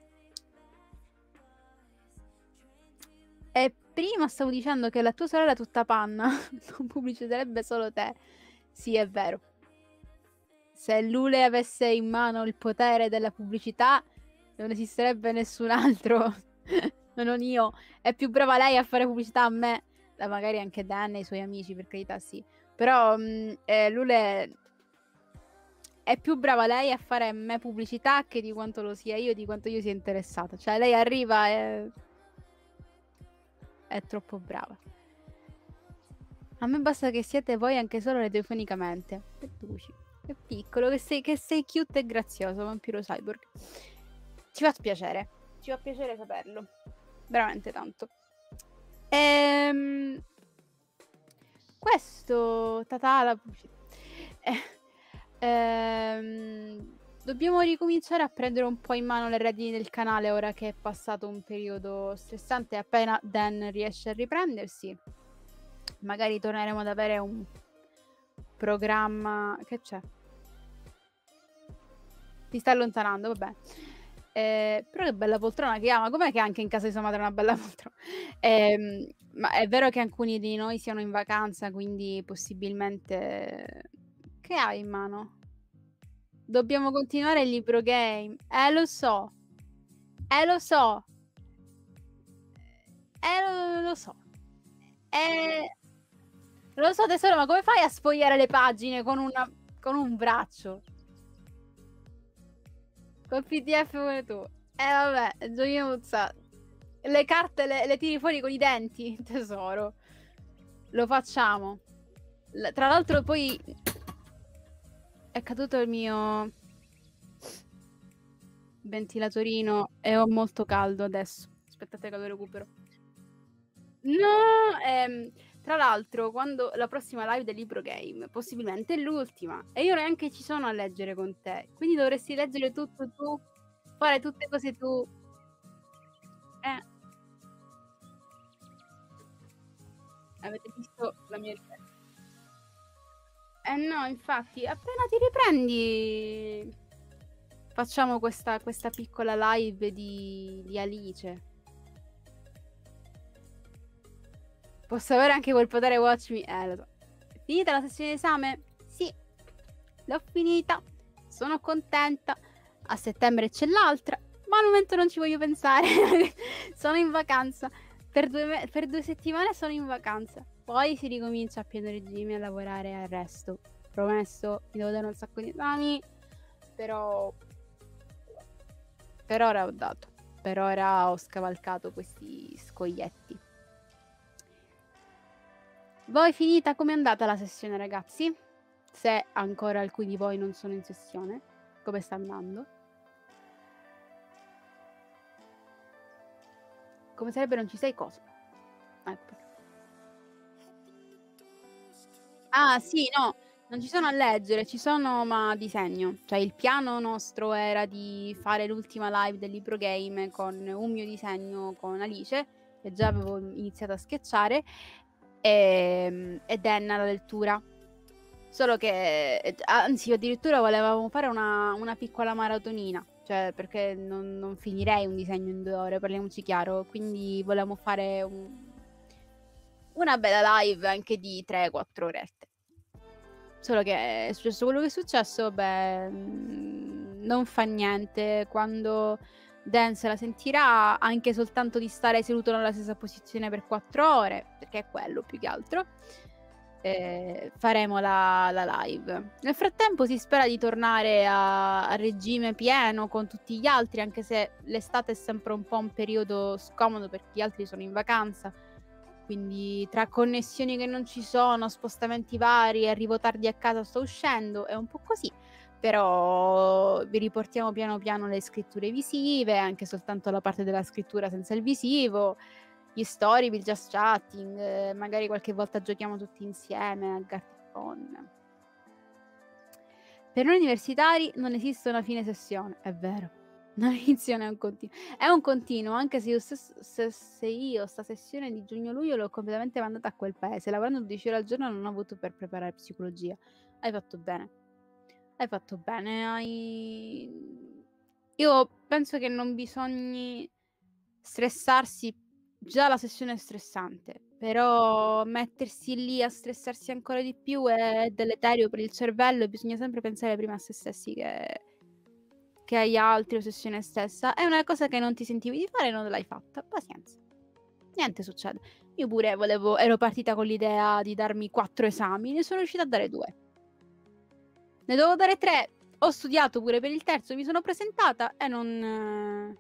Speaker 1: E prima stavo dicendo che la tua sorella è tutta panna, non pubbliciterebbe solo te. Sì, è vero. Se Lule avesse in mano il potere della pubblicità, non esisterebbe nessun altro. Non io. È più brava lei a fare pubblicità a me. Magari anche Dan e i suoi amici, per carità, sì. Però mh, eh, Lule è più brava lei a fare a me pubblicità che di quanto lo sia io, di quanto io sia interessata. Cioè, lei arriva e... è troppo brava. A me basta che siete voi anche solo radiofonicamente. Che duci. Che piccolo, che sei, che sei cute e grazioso, vampiro cyborg. Ci fa piacere. Ci fa piacere saperlo. Veramente tanto. Ehm... Questo... Tata la pubblicità. Eh, ehm... Dobbiamo ricominciare a prendere un po' in mano le redini del canale ora che è passato un periodo stressante. Appena Dan riesce a riprendersi, magari torneremo ad avere un programma. Che c'è? Ti sta allontanando, vabbè. Eh, però che bella poltrona che ha, ma com'è che anche in casa di sua madre è una bella poltrona? Eh, ma è vero che alcuni di noi siano in vacanza, quindi possibilmente... Che hai in mano? Dobbiamo continuare il libro game. Eh, lo so. Eh, lo so. Eh, lo, lo so. Eh... Lo so tesoro, ma come fai a sfogliare le pagine con, una, con un braccio? Col P D F come tu. Eh vabbè, gioiuzza. Le carte le, le tiri fuori con i denti, tesoro. Lo facciamo. L- tra l'altro poi... È caduto il mio... ventilatorino e ho molto caldo adesso. Aspettate che lo recupero. No, ehm, tra l'altro, quando la prossima live del libro game, possibilmente è l'ultima, e io neanche ci sono a leggere con te, quindi dovresti leggere tutto tu, fare tutte cose tu. Eh. Avete visto la mia richiesta? Eh no, infatti, appena ti riprendi, facciamo questa, questa piccola live di, di Alice. Posso avere anche quel potere Watch Me? Eh, lo so. Finita la sessione di esame? Sì, l'ho finita. Sono contenta. A settembre c'è l'altra, ma al momento non ci voglio pensare. Sono in vacanza. Per due, per due settimane sono in vacanza. Poi si ricomincia a pieno regime a lavorare al resto. Promesso, mi devo dare un sacco di esami. Però... Per ora ho dato. Per ora ho scavalcato questi scoglietti. Voi finita? Com'è andata la sessione, ragazzi? Se ancora alcuni di voi non sono in sessione, come sta andando? Come sarebbe non ci sei cosa? Ecco. Ah, sì, no, non ci sono a leggere, ci sono ma a disegno. Cioè il piano nostro era di fare l'ultima live del libro game con un mio disegno con Alice, che già avevo iniziato a sketchare, e, e Dan alla lettura. Solo che, anzi, addirittura volevamo fare una, una piccola maratonina, cioè perché non, non finirei un disegno in due ore, parliamoci chiaro, quindi volevamo fare un, una bella live anche di tre quattro orette. Solo che è successo quello che è successo, beh, non fa niente. Quando Dan se la sentirà, anche soltanto di stare seduto nella stessa posizione per quattro ore, perché è quello più che altro, eh, faremo la, la live. Nel frattempo si spera di tornare a, a regime pieno con tutti gli altri, anche se l'estate è sempre un po' un periodo scomodo perché gli altri sono in vacanza. Quindi tra connessioni che non ci sono, spostamenti vari, arrivo tardi a casa, sto uscendo, è un po' così. Però vi riportiamo piano piano le scritture visive, anche soltanto la parte della scrittura senza il visivo. gli story, il just chatting, eh, magari qualche volta giochiamo tutti insieme a Gartic-Phone. Per noi universitari non esiste una fine sessione, è vero. Non inizio né un continuo. È un continuo, anche se io, stesso, se, se io sta sessione di giugno-luglio l'ho completamente mandata a quel paese. Lavorando dodici ore al giorno non ho avuto per preparare psicologia. Hai fatto bene. Hai fatto bene. Hai... Io penso che non bisogni stressarsi. Già la sessione è stressante, però mettersi lì a stressarsi ancora di più è deleterio per il cervello e bisogna sempre pensare prima a se stessi che, che agli altri o sessione stessa. È una cosa che non ti sentivi di fare e non l'hai fatta. Pazienza. Niente succede. Io pure volevo, ero partita con l'idea di darmi quattro esami, ne sono riuscita a dare due. Ne dovevo dare tre. Ho studiato pure per il terzo, mi sono presentata e non...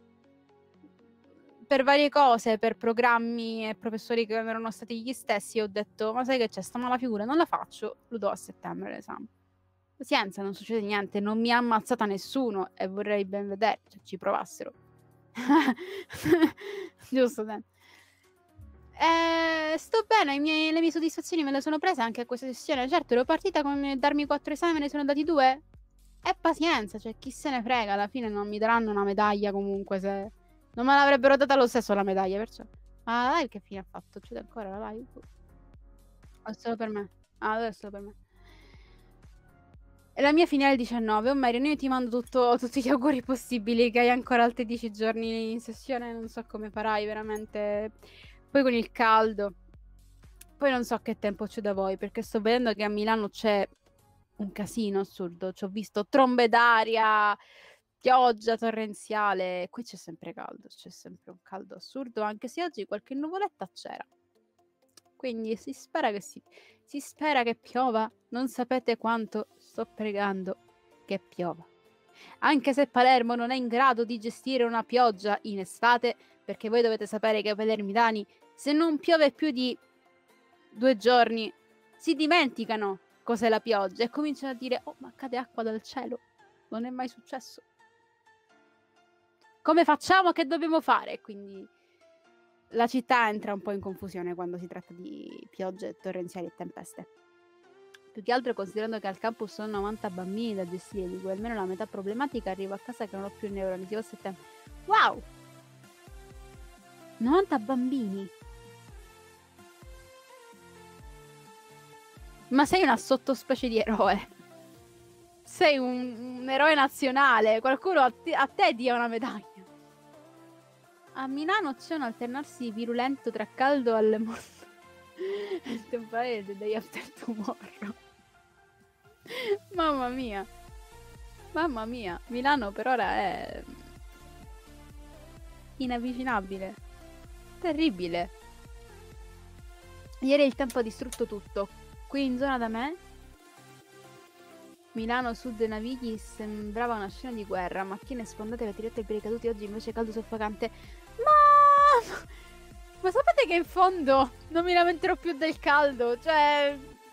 Speaker 1: Per varie cose, per programmi e professori che non erano stati gli stessi, ho detto, ma sai che c'è, sta mala figura, non la faccio, lo do a settembre l'esame. Pazienza, non succede niente, non mi ha ammazzata nessuno e vorrei ben vedere, cioè ci provassero. Giusto, dai. Eh, sto bene, i miei, le mie soddisfazioni me le sono prese anche a questa sessione. Certo, ero partita con darmi quattro esami, me ne sono dati due. E pazienza, cioè chi se ne frega, alla fine non mi daranno una medaglia comunque se... Non me l'avrebbero data lo stesso la medaglia, perciò... Ma la live che fine ha fatto? C'è ancora la live? È solo per me. Ah, adesso è solo per me. E la mia finale è il diciannove. Oh Marion, io ti mando tutto, tutti gli auguri possibili, che hai ancora altri dieci giorni in sessione, non so come farai, veramente. Poi con il caldo. Poi non so che tempo c'è da voi, perché sto vedendo che a Milano c'è un casino assurdo. Ci ho visto trombe d'aria, pioggia torrenziale. Qui c'è sempre caldo, c'è sempre un caldo assurdo, anche se oggi qualche nuvoletta c'era. Quindi si spera che si, si spera che piova. Non sapete quanto sto pregando che piova. Anche se Palermo non è in grado di gestire una pioggia in estate, perché voi dovete sapere che i palermitani, se non piove più di due giorni, si dimenticano cos'è la pioggia e cominciano a dire: oh, ma cade acqua dal cielo. Non è mai successo. Come facciamo? Che dobbiamo fare? Quindi la città entra un po' in confusione quando si tratta di piogge torrenziali e tempeste. Più che altro considerando che al campus sono novanta bambini da gestire, di cui almeno la metà problematica, arrivo a casa che non ho più neuroni. Tipo settembre. Wow! novanta bambini! Ma sei una sottospecie di eroe. Sei un, un eroe nazionale. Qualcuno a te, a te dia una medaglia. A Milano c'è un alternarsi virulento tra caldo alle morte. È un paese day after tomorrow. Mamma mia. Mamma mia. Milano per ora è inavvicinabile. Terribile. Ieri il tempo ha distrutto tutto. Qui in zona da me, Milano Sud Navigli, sembrava una scena di guerra. Macchine sfondate, vetrette per i caduti. Oggi invece caldo soffocante. Ma... Ma sapete che in fondo non mi lamenterò più del caldo? Cioè...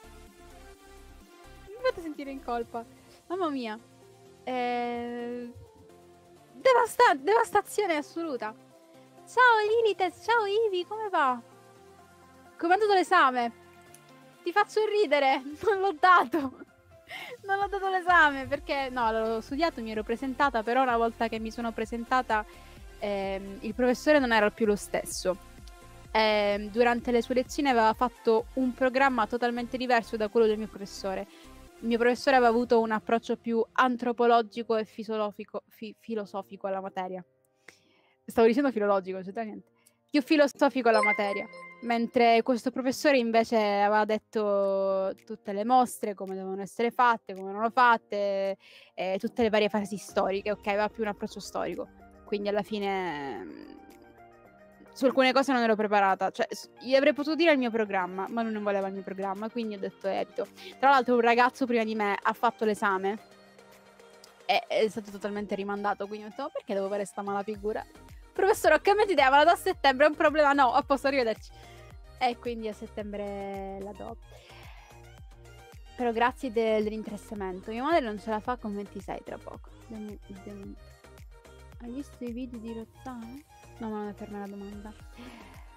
Speaker 1: Mi fate sentire in colpa. Mamma mia. Eh... Devasta... Devastazione assoluta. Ciao Lilites, ciao Ivi, come va? Come è andato l'esame? Ti faccio ridere, non l'ho dato. Non ho dato l'esame perché, no, l'ho studiato, mi ero presentata, però una volta che mi sono presentata ehm, il professore non era più lo stesso. Eh, durante le sue lezioni aveva fatto un programma totalmente diverso da quello del mio professore. Il mio professore aveva avuto un approccio più antropologico e filosofico, fi filosofico alla materia. Stavo dicendo filologico, c'è niente. Più filosofico alla materia. Mentre questo professore invece aveva detto tutte le mostre, come devono essere fatte, come erano fatte, e tutte le varie fasi storiche, ok? Aveva più un approccio storico. Quindi alla fine su alcune cose non ero preparata. Cioè, gli avrei potuto dire il mio programma, ma lui non voleva il mio programma, quindi ho detto evito. Tra l'altro un ragazzo prima di me ha fatto l'esame e è stato totalmente rimandato, quindi ho detto: oh, perché devo fare sta mala figura? Professore, ho cambiato idea, ma la do a settembre, è un problema? No, a posto, arrivederci. E quindi a settembre la do. Però grazie del, dell'interessamento. Mia madre non ce la fa con ventisei tra poco. Del, del... Hai visto i video di Rozzano? No, ma non è per me la domanda.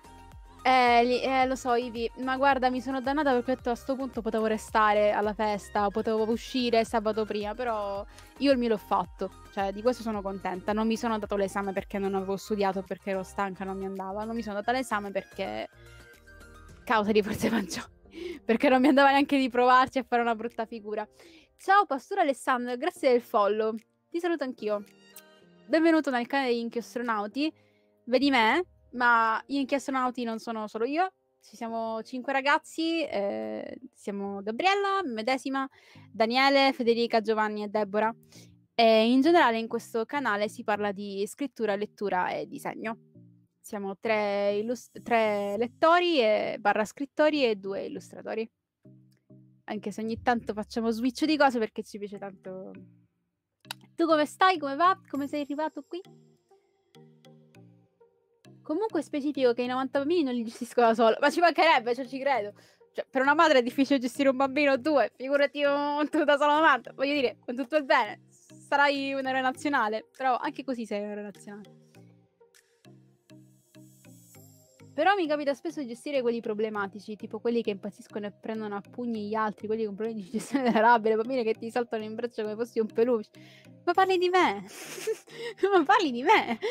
Speaker 1: Eh, li- eh, lo so, Ivi, ma guarda, mi sono dannata perché ho detto a sto punto potevo restare alla festa, potevo uscire sabato prima, però io il mio l'ho fatto, cioè di questo sono contenta. Non mi sono dato l'esame perché non avevo studiato, perché ero stanca, non mi andava. Non mi sono data l'esame perché causa di forze maggiori, perché non mi andava neanche di provarci a fare una brutta figura. Ciao, Pastore Alessandro, grazie del follow. Ti saluto anch'io. Benvenuto nel canale degli Inchiostronauti. Vedi me, ma gli Inchiostronauti non sono solo io. Ci siamo cinque ragazzi. Eh, siamo Gabriella, medesima, Daniele, Federica, Giovanni e Deborah. E in generale in questo canale si parla di scrittura, lettura e disegno. Siamo tre, illust- tre lettori e, barra scrittori e due illustratori. Anche se ogni tanto facciamo switch di cose perché ci piace tanto. Tu come stai? Come va? Come sei arrivato qui? Comunque specifico che i novanta bambini non li gestisco da solo. Ma ci mancherebbe, cioè ci credo. Cioè, per una madre è difficile gestire un bambino o due. Figurati un tu da solo novanta. Voglio dire, con tutto il bene, sarai un eroe nazionale. Però anche così sei un eroe nazionale. Però mi capita spesso di gestire quelli problematici, tipo quelli che impazziscono e prendono a pugni gli altri, quelli con problemi di gestione della rabbia, le bambine che ti saltano in braccio come fossi un peluche. Ma parli di me! Ma parli di me!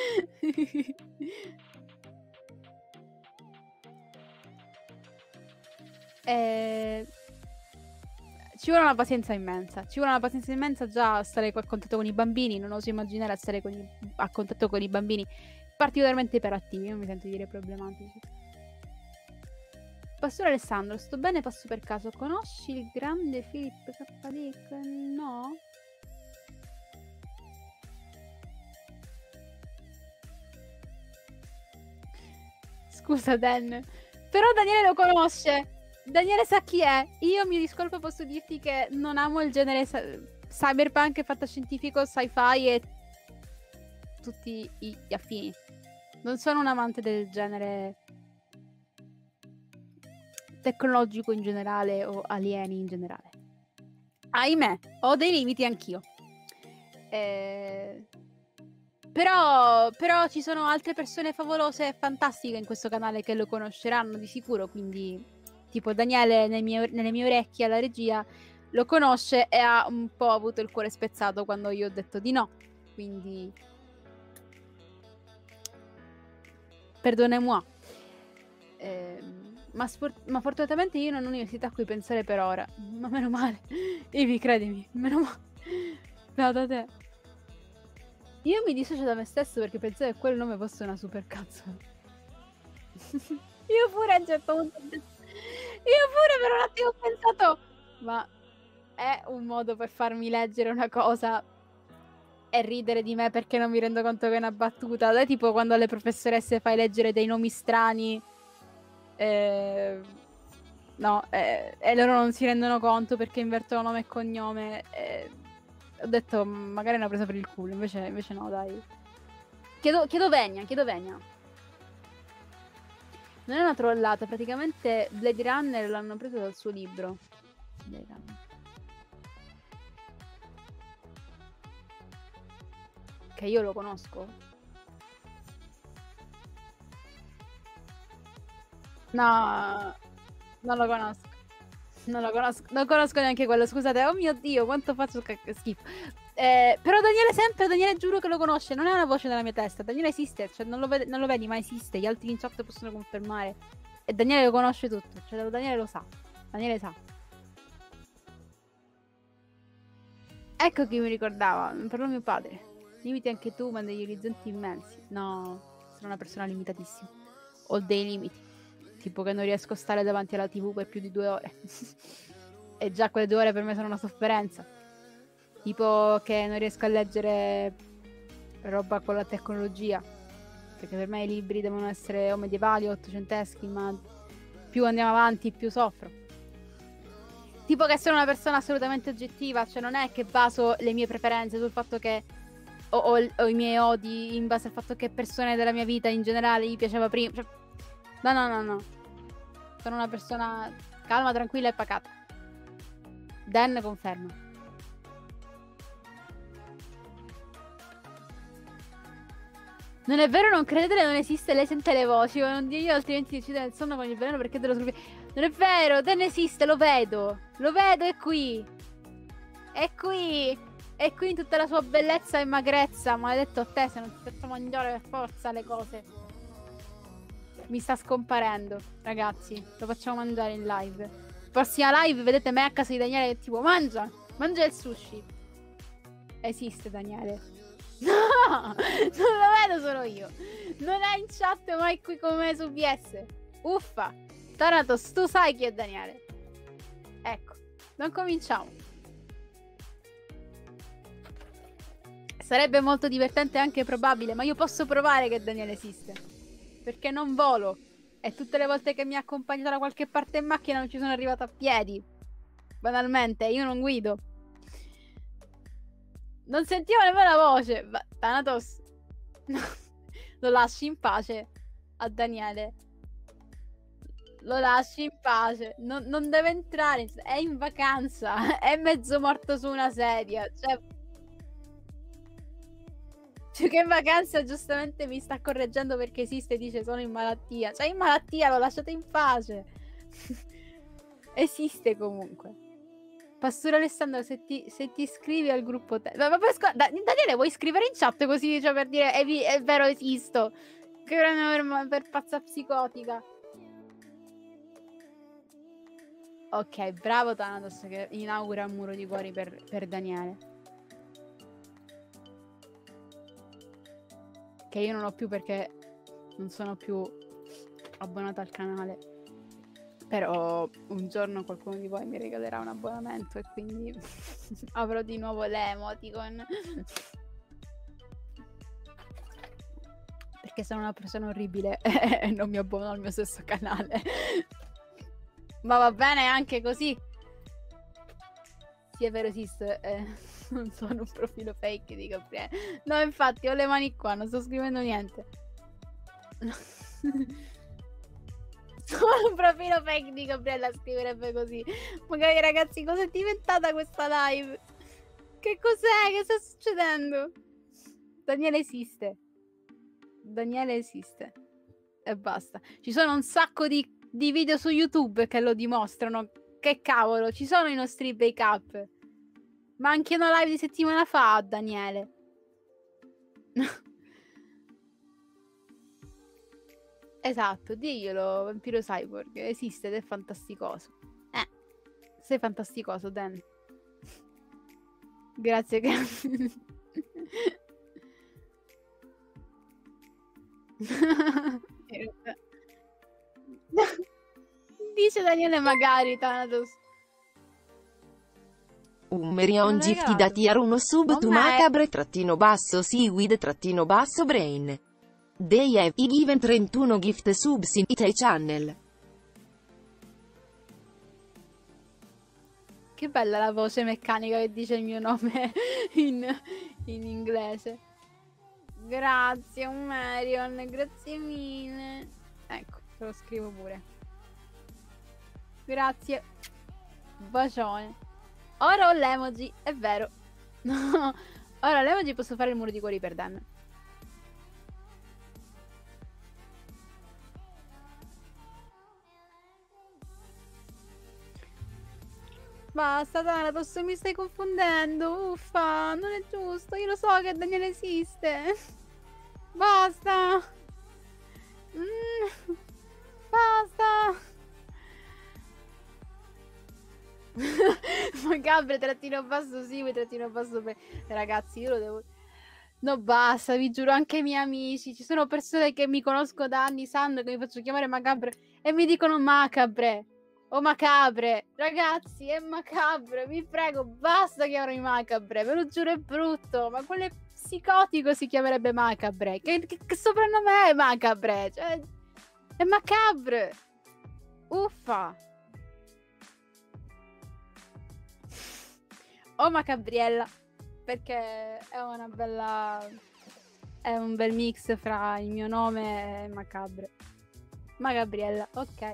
Speaker 1: eh... Ci vuole una pazienza immensa. Ci vuole una pazienza immensa già a stare a contatto con i bambini. Non oso immaginare a stare con i... a contatto con i bambini particolarmente iperattivi, non mi sento di dire problematici. Pastore Alessandro, sto bene, passo per caso. Conosci il grande Philip K. Dick? No? Scusa, Dan. Però Daniele lo conosce. Daniele sa chi è. Io, mio discolpo, posso dirti che non amo il genere sa- cyberpunk, fantascientifico, sci-fi e tutti gli affini. Non sono un amante del genere tecnologico in generale o alieni in generale. Ahimè, ho dei limiti anch'io. Eh... Però, però ci sono altre persone favolose e fantastiche in questo canale che lo conosceranno di sicuro, quindi tipo Daniele nel mie, nelle mie orecchie alla regia lo conosce e ha un po' avuto il cuore spezzato quando io ho detto di no, quindi perdonez-moi. Eh, ma, sport- ma fortunatamente io non ho un'università a cui pensare per ora, ma meno male. Ivi, credimi, meno male. Beata te. Io mi dissocio da me stesso perché pensavo che quel nome fosse una super cazzo. Io pure a un certo punto. Io pure per un attimo ho pensato. Ma è un modo per farmi leggere una cosa e ridere di me perché non mi rendo conto che è una battuta. È tipo quando alle professoresse fai leggere dei nomi strani. Eh, no, eh, e loro non si rendono conto perché invertono nome e cognome. Eh, ho detto, magari è una presa per il culo. Invece, invece no, dai. Chiedo, chiedo venia, chiedo venia. Non è una trollata, praticamente Blade Runner l'hanno preso dal suo libro. Blade Runner. Che io lo conosco. No, non lo conosco. Non lo conosco, non conosco neanche quello, scusate. Oh mio Dio, quanto faccio schifo. Eh, però Daniele sempre, Daniele giuro che lo conosce, non è una voce nella mia testa. Daniele esiste, cioè non lo, vede, non lo vedi, ma esiste. Gli altri in chat possono confermare. E Daniele lo conosce tutto, cioè Daniele lo sa. Daniele sa. Ecco chi mi ricordava, mi parlò mio padre. Limiti anche tu, ma degli orizzonti immensi. No, sono una persona limitatissima. Ho dei limiti. Tipo che non riesco a stare davanti alla tivù per più di due ore. E già quelle due ore per me sono una sofferenza. Tipo che non riesco a leggere roba con la tecnologia. Perché per me i libri devono essere o medievali o ottocenteschi, ma più andiamo avanti più soffro. Tipo che sono una persona assolutamente oggettiva, cioè non è che baso le mie preferenze sul fatto che o, o, o i miei odi in base al fatto che persone della mia vita in generale gli piaceva prima. Cioè, no, no, no, no. Sono una persona calma, tranquilla e pacata. Dan conferma. Non è vero, non credete, non esiste, lei sente le voci. Non dire io, altrimenti uccide nel sonno con il veleno perché te lo scrivi. Non è vero, te ne esiste, lo vedo. Lo vedo, è qui. È qui. È qui in tutta la sua bellezza e magrezza. Maledetto a te, se non ti faccio mangiare per forza le cose. Mi sta scomparendo, ragazzi. Lo facciamo mangiare in live. Prossima live, vedete me a casa di Daniele che tipo mangia. Mangia il sushi. Esiste Daniele. No, non lo vedo solo io. Non è in chat mai qui con me su B S. Uffa. Thanatos, tu sai chi è Daniele. Ecco, non cominciamo. Sarebbe molto divertente e anche probabile, ma io posso provare che Daniele esiste. Perché non volo. E tutte le volte che mi ha accompagnato da qualche parte in macchina non ci sono arrivata a piedi. Banalmente, io non guido. Non sentivo nemmeno la voce. Ma, Thanatos, no. Lo lasci in pace a Daniele. Lo lasci in pace. Non, non deve entrare. È in vacanza. È mezzo morto su una sedia. Cioè, cioè che in vacanza giustamente mi sta correggendo perché esiste e dice sono in malattia. Cioè in malattia, lo lasciate in pace. Esiste comunque. Pastore Alessandro, se ti, se ti iscrivi al gruppo te... Ma, ma per scu- da- Daniele, vuoi scrivere in chat così, cioè per dire è, vi- è vero, esisto? Che prendo per, per pazza psicotica. Ok, bravo Thanatos che inaugura un muro di cuori per, per Daniele. Che io non ho più perché non sono più abbonata al canale. Però un giorno qualcuno di voi mi regalerà un abbonamento e quindi avrò di nuovo le emoticon. Perché sono una persona orribile e non mi abbono al mio stesso canale. Ma va bene anche così. Sì, è vero, esiste. Eh, non sono un profilo fake di Gabriele. No, infatti, ho le mani qua, non sto scrivendo niente. Sono un profilo fake di Gabriella scriverebbe così. Magari ragazzi, cosa è diventata questa live? Che cos'è? Che sta succedendo? Daniele esiste. Daniele esiste. E basta. Ci sono un sacco di, di video su YouTube che lo dimostrano. Che cavolo, ci sono i nostri backup. Ma anche una live di settimana fa, Daniele. Esatto, diglielo, Vampiro Cyborg. Esiste ed è fantasticoso. Eh, sei fantasticoso, Dan. Grazie, grazie. Dice Daniele magari, Thanatos.
Speaker 2: Un Merion gifti da tier uno sub
Speaker 1: Non
Speaker 2: tu
Speaker 1: me.
Speaker 2: macabre trattino basso seaweed trattino basso brain. They have given trentuno gift subs in Italy channel.
Speaker 1: Che bella la voce meccanica che dice il mio nome in, in inglese. Grazie, un Marion, grazie mille. Ecco, te lo scrivo pure. Grazie. Bacione. Ora ho l'emoji, è vero. No, ora l'emoji posso fare il muro di cuori per Dan. Basta, Thanatos, mi stai confondendo. Uffa, non è giusto. Io lo so che Daniele esiste. Basta. Mm, basta. Macabre, trattino basso, sì, trattino basso. Per... Ragazzi, io lo devo... No, basta, vi giuro, anche i miei amici. Ci sono persone che mi conosco da anni, sanno che mi faccio chiamare Macabre e mi dicono Macabre. O macabre, ragazzi, è macabre, vi prego, basta chiamarmi macabre, ve lo giuro è brutto, ma quale psicotico si chiamerebbe macabre? Che, che, che soprannome è macabre? Cioè, è macabre. Uffa. O macabriella, perché è una bella... è un bel mix fra il mio nome e macabre. Magabriella, ok.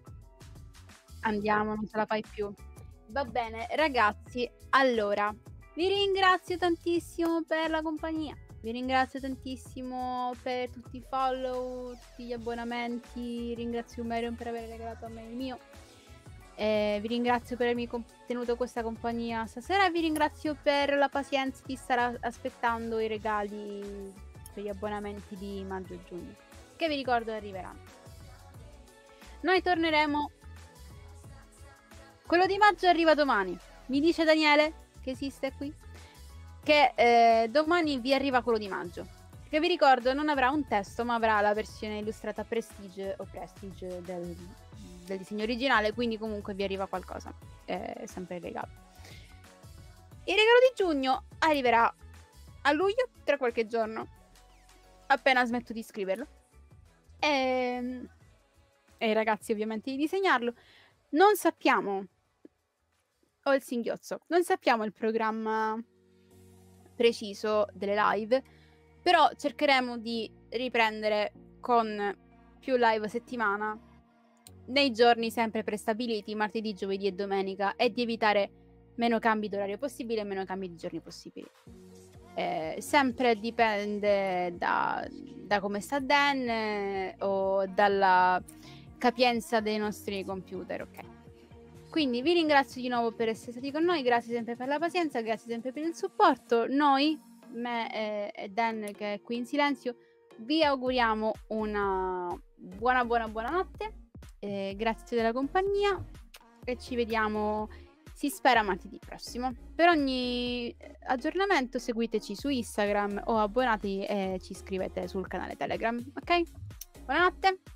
Speaker 1: Andiamo, non ce la fai più. Va bene, ragazzi, allora, Vi ringrazio tantissimo per la compagnia. Vi ringrazio tantissimo per tutti i follow, tutti gli abbonamenti. Ringrazio Marion per aver regalato a me il mio. Eh, vi ringrazio per avermi tenuto questa compagnia stasera. Vi ringrazio per la pazienza di stare aspettando i regali per gli abbonamenti di maggio e giugno, che vi ricordo arriveranno. Noi torneremo. Quello di maggio arriva domani. Mi dice Daniele, che esiste qui, che eh, domani vi arriva quello di maggio, che vi ricordo non avrà un testo ma avrà la versione illustrata Prestige o Prestige del, del disegno originale, quindi comunque vi arriva qualcosa, è sempre il regalo. Il regalo di giugno arriverà a luglio, tra qualche giorno, appena smetto di scriverlo, e, e i ragazzi ovviamente di disegnarlo. Non sappiamo, ho il singhiozzo, non sappiamo il programma preciso delle live, però cercheremo di riprendere con più live a settimana nei giorni sempre prestabiliti, martedì, giovedì e domenica, e di evitare meno cambi d'orario possibile e meno cambi di giorni possibili. Eh, sempre dipende da, da come sta Dan eh, o dalla capienza dei nostri computer, ok? Quindi vi ringrazio di nuovo per essere stati con noi, grazie sempre per la pazienza, grazie sempre per il supporto. Noi, me e, e Dan che è qui in silenzio, vi auguriamo una buona buona buona notte, eh, grazie della compagnia e ci vediamo, si spera, martedì prossimo. Per ogni aggiornamento seguiteci su Instagram o abbonatevi e ci iscrivete sul canale Telegram, ok? Buonanotte!